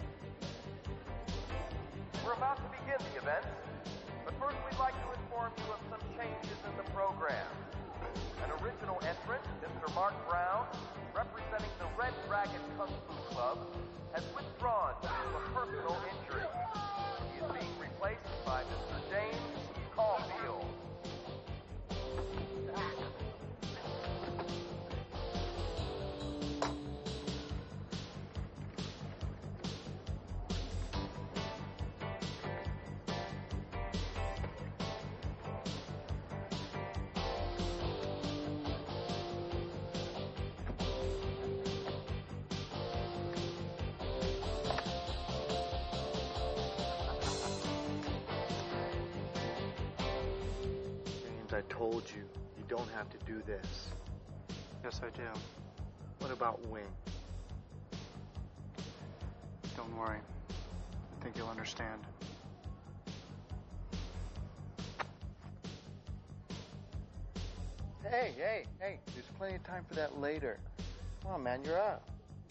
We're about to begin the event, but first we'd like to inform you of some changes in the program. An original entrant, Mister Mark Brown, representing the Red Dragon Kung Fu Club, has withdrawn due to a personal injury. He is being replaced by Mister James Caulfield. I told you, you don't have to do this. Yes, I do. What about Wing? Don't worry. I think you'll understand. Hey, hey, hey, there's plenty of time for that later. Come on, man, you're up.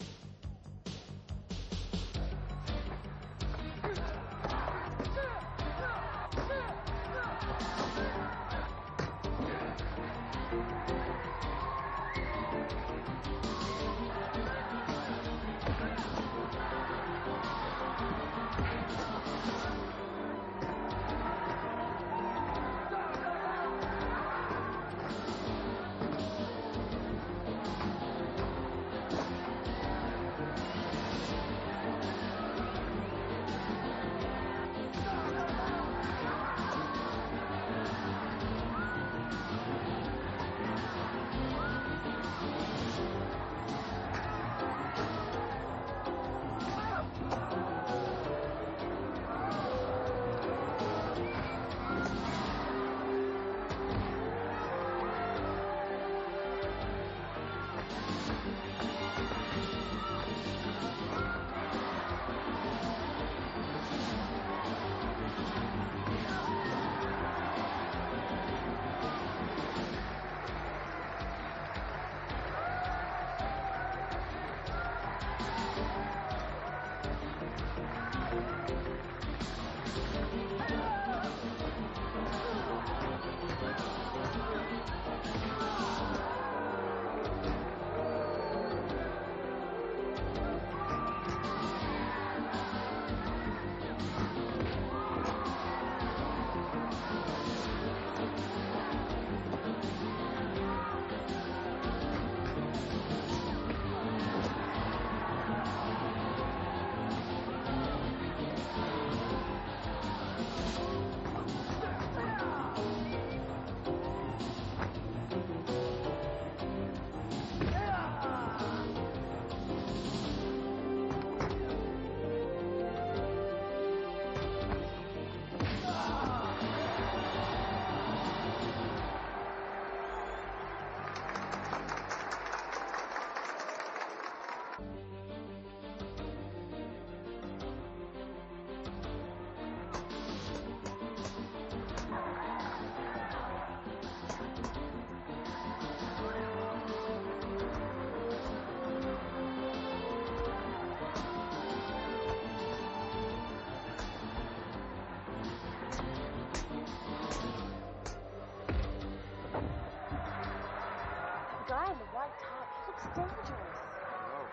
Guy in the white top, he looks dangerous. No,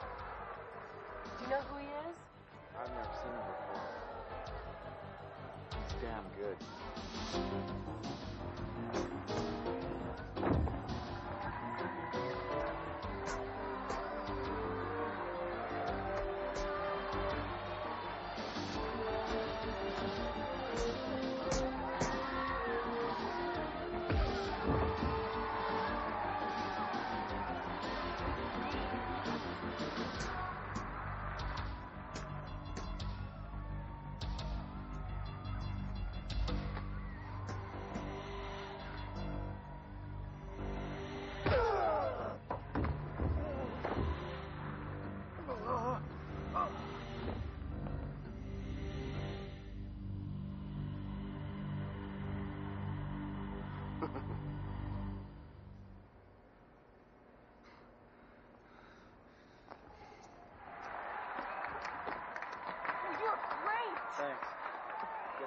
Do you know who he is? I've never seen him before. He's damn good.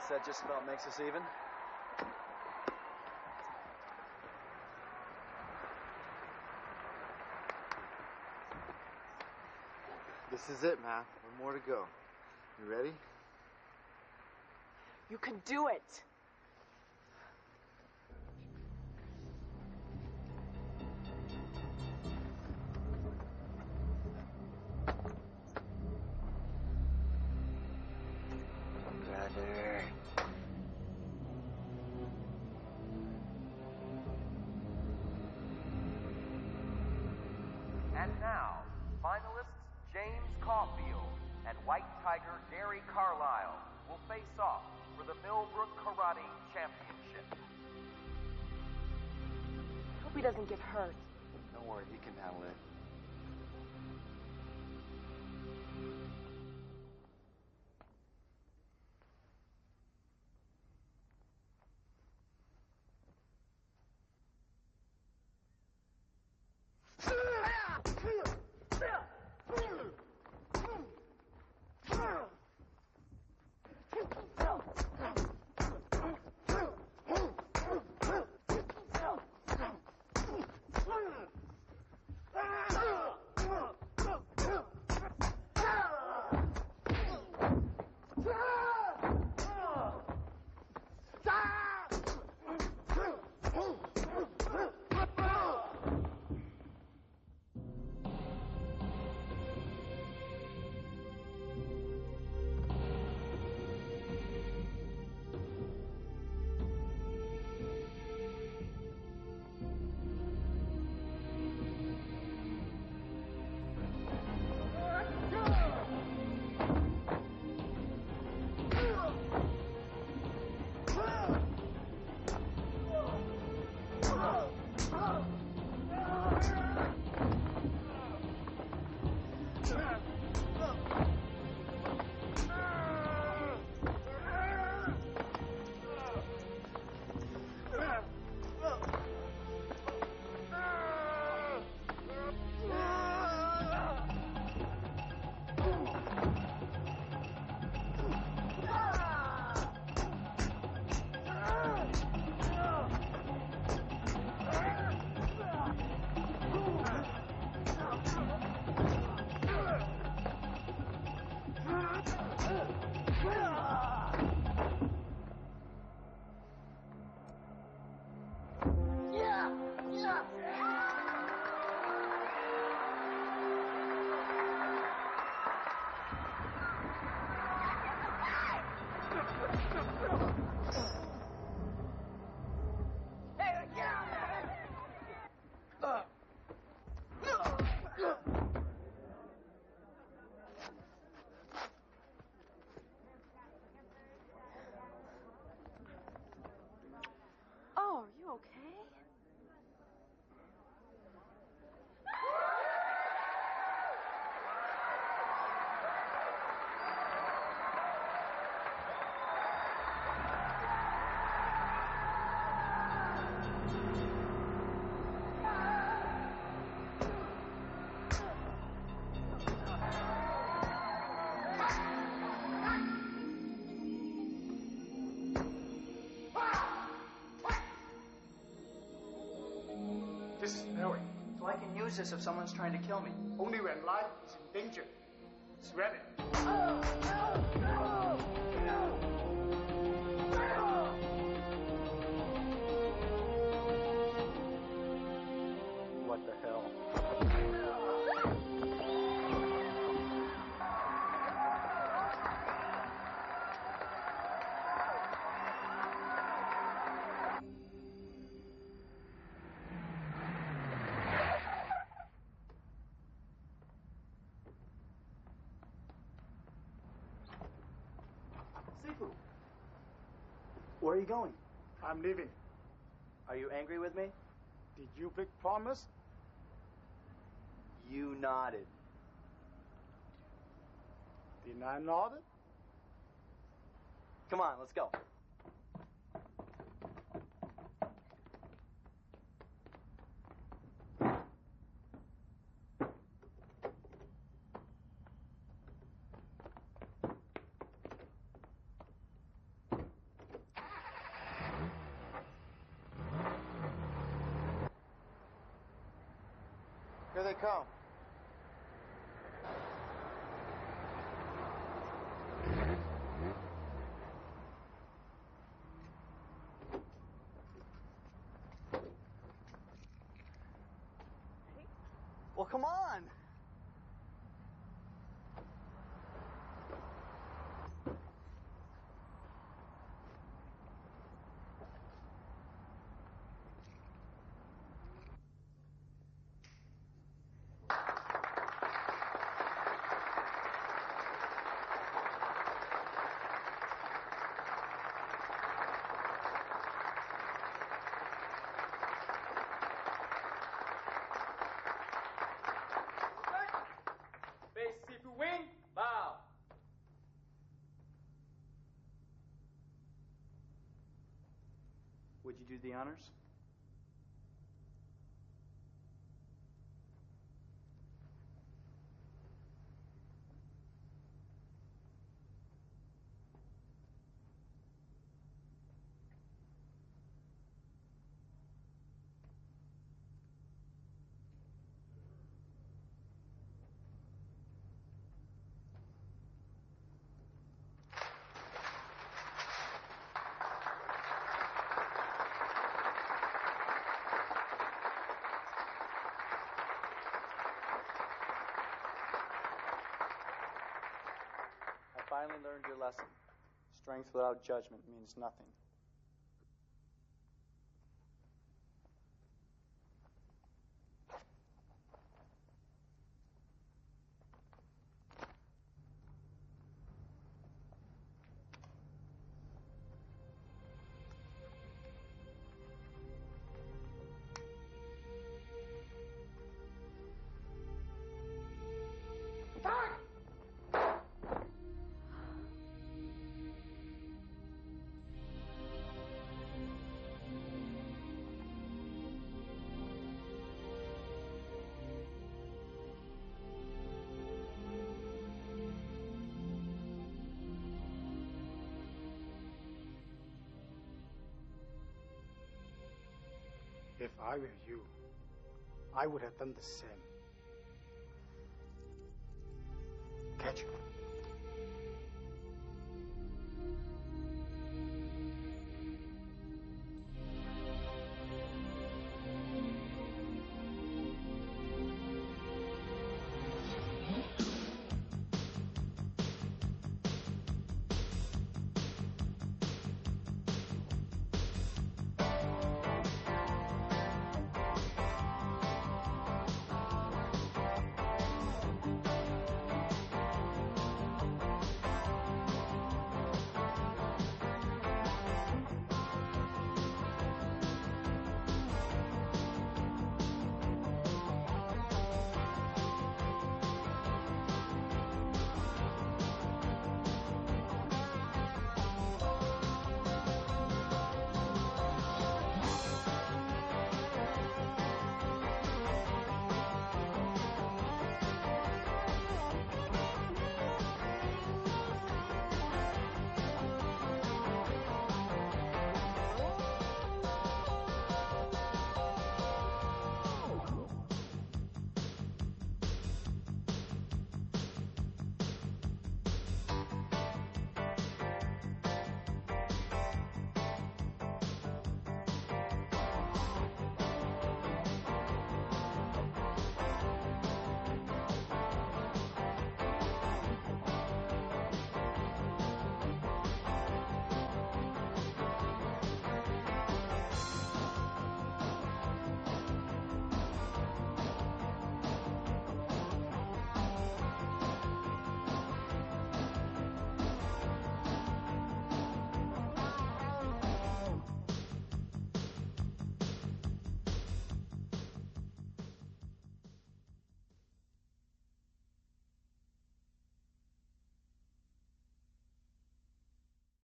Guess that just about makes us even. This is it, man. One more to go. You ready? You can do it. Brother. And now, finalists James Caulfield and White Tiger Gary Carlisle will face off for the Millbrook Karate Championship. Hope he doesn't get hurt. Don't worry, he can handle it. Oh, are you okay? This is Mary. So I can use this if someone's trying to kill me. Only when life is in danger. It's ready. What the hell? Sifu, where are you going? I'm leaving. Are you angry with me? Did you big promise? You nodded. Did I nod it? Come on, let's go. come. Well, come on. Win, bow. Would you do the honors? I finally learned your lesson. Strength without judgment means nothing. If I were you, I would have done the same. Catch him.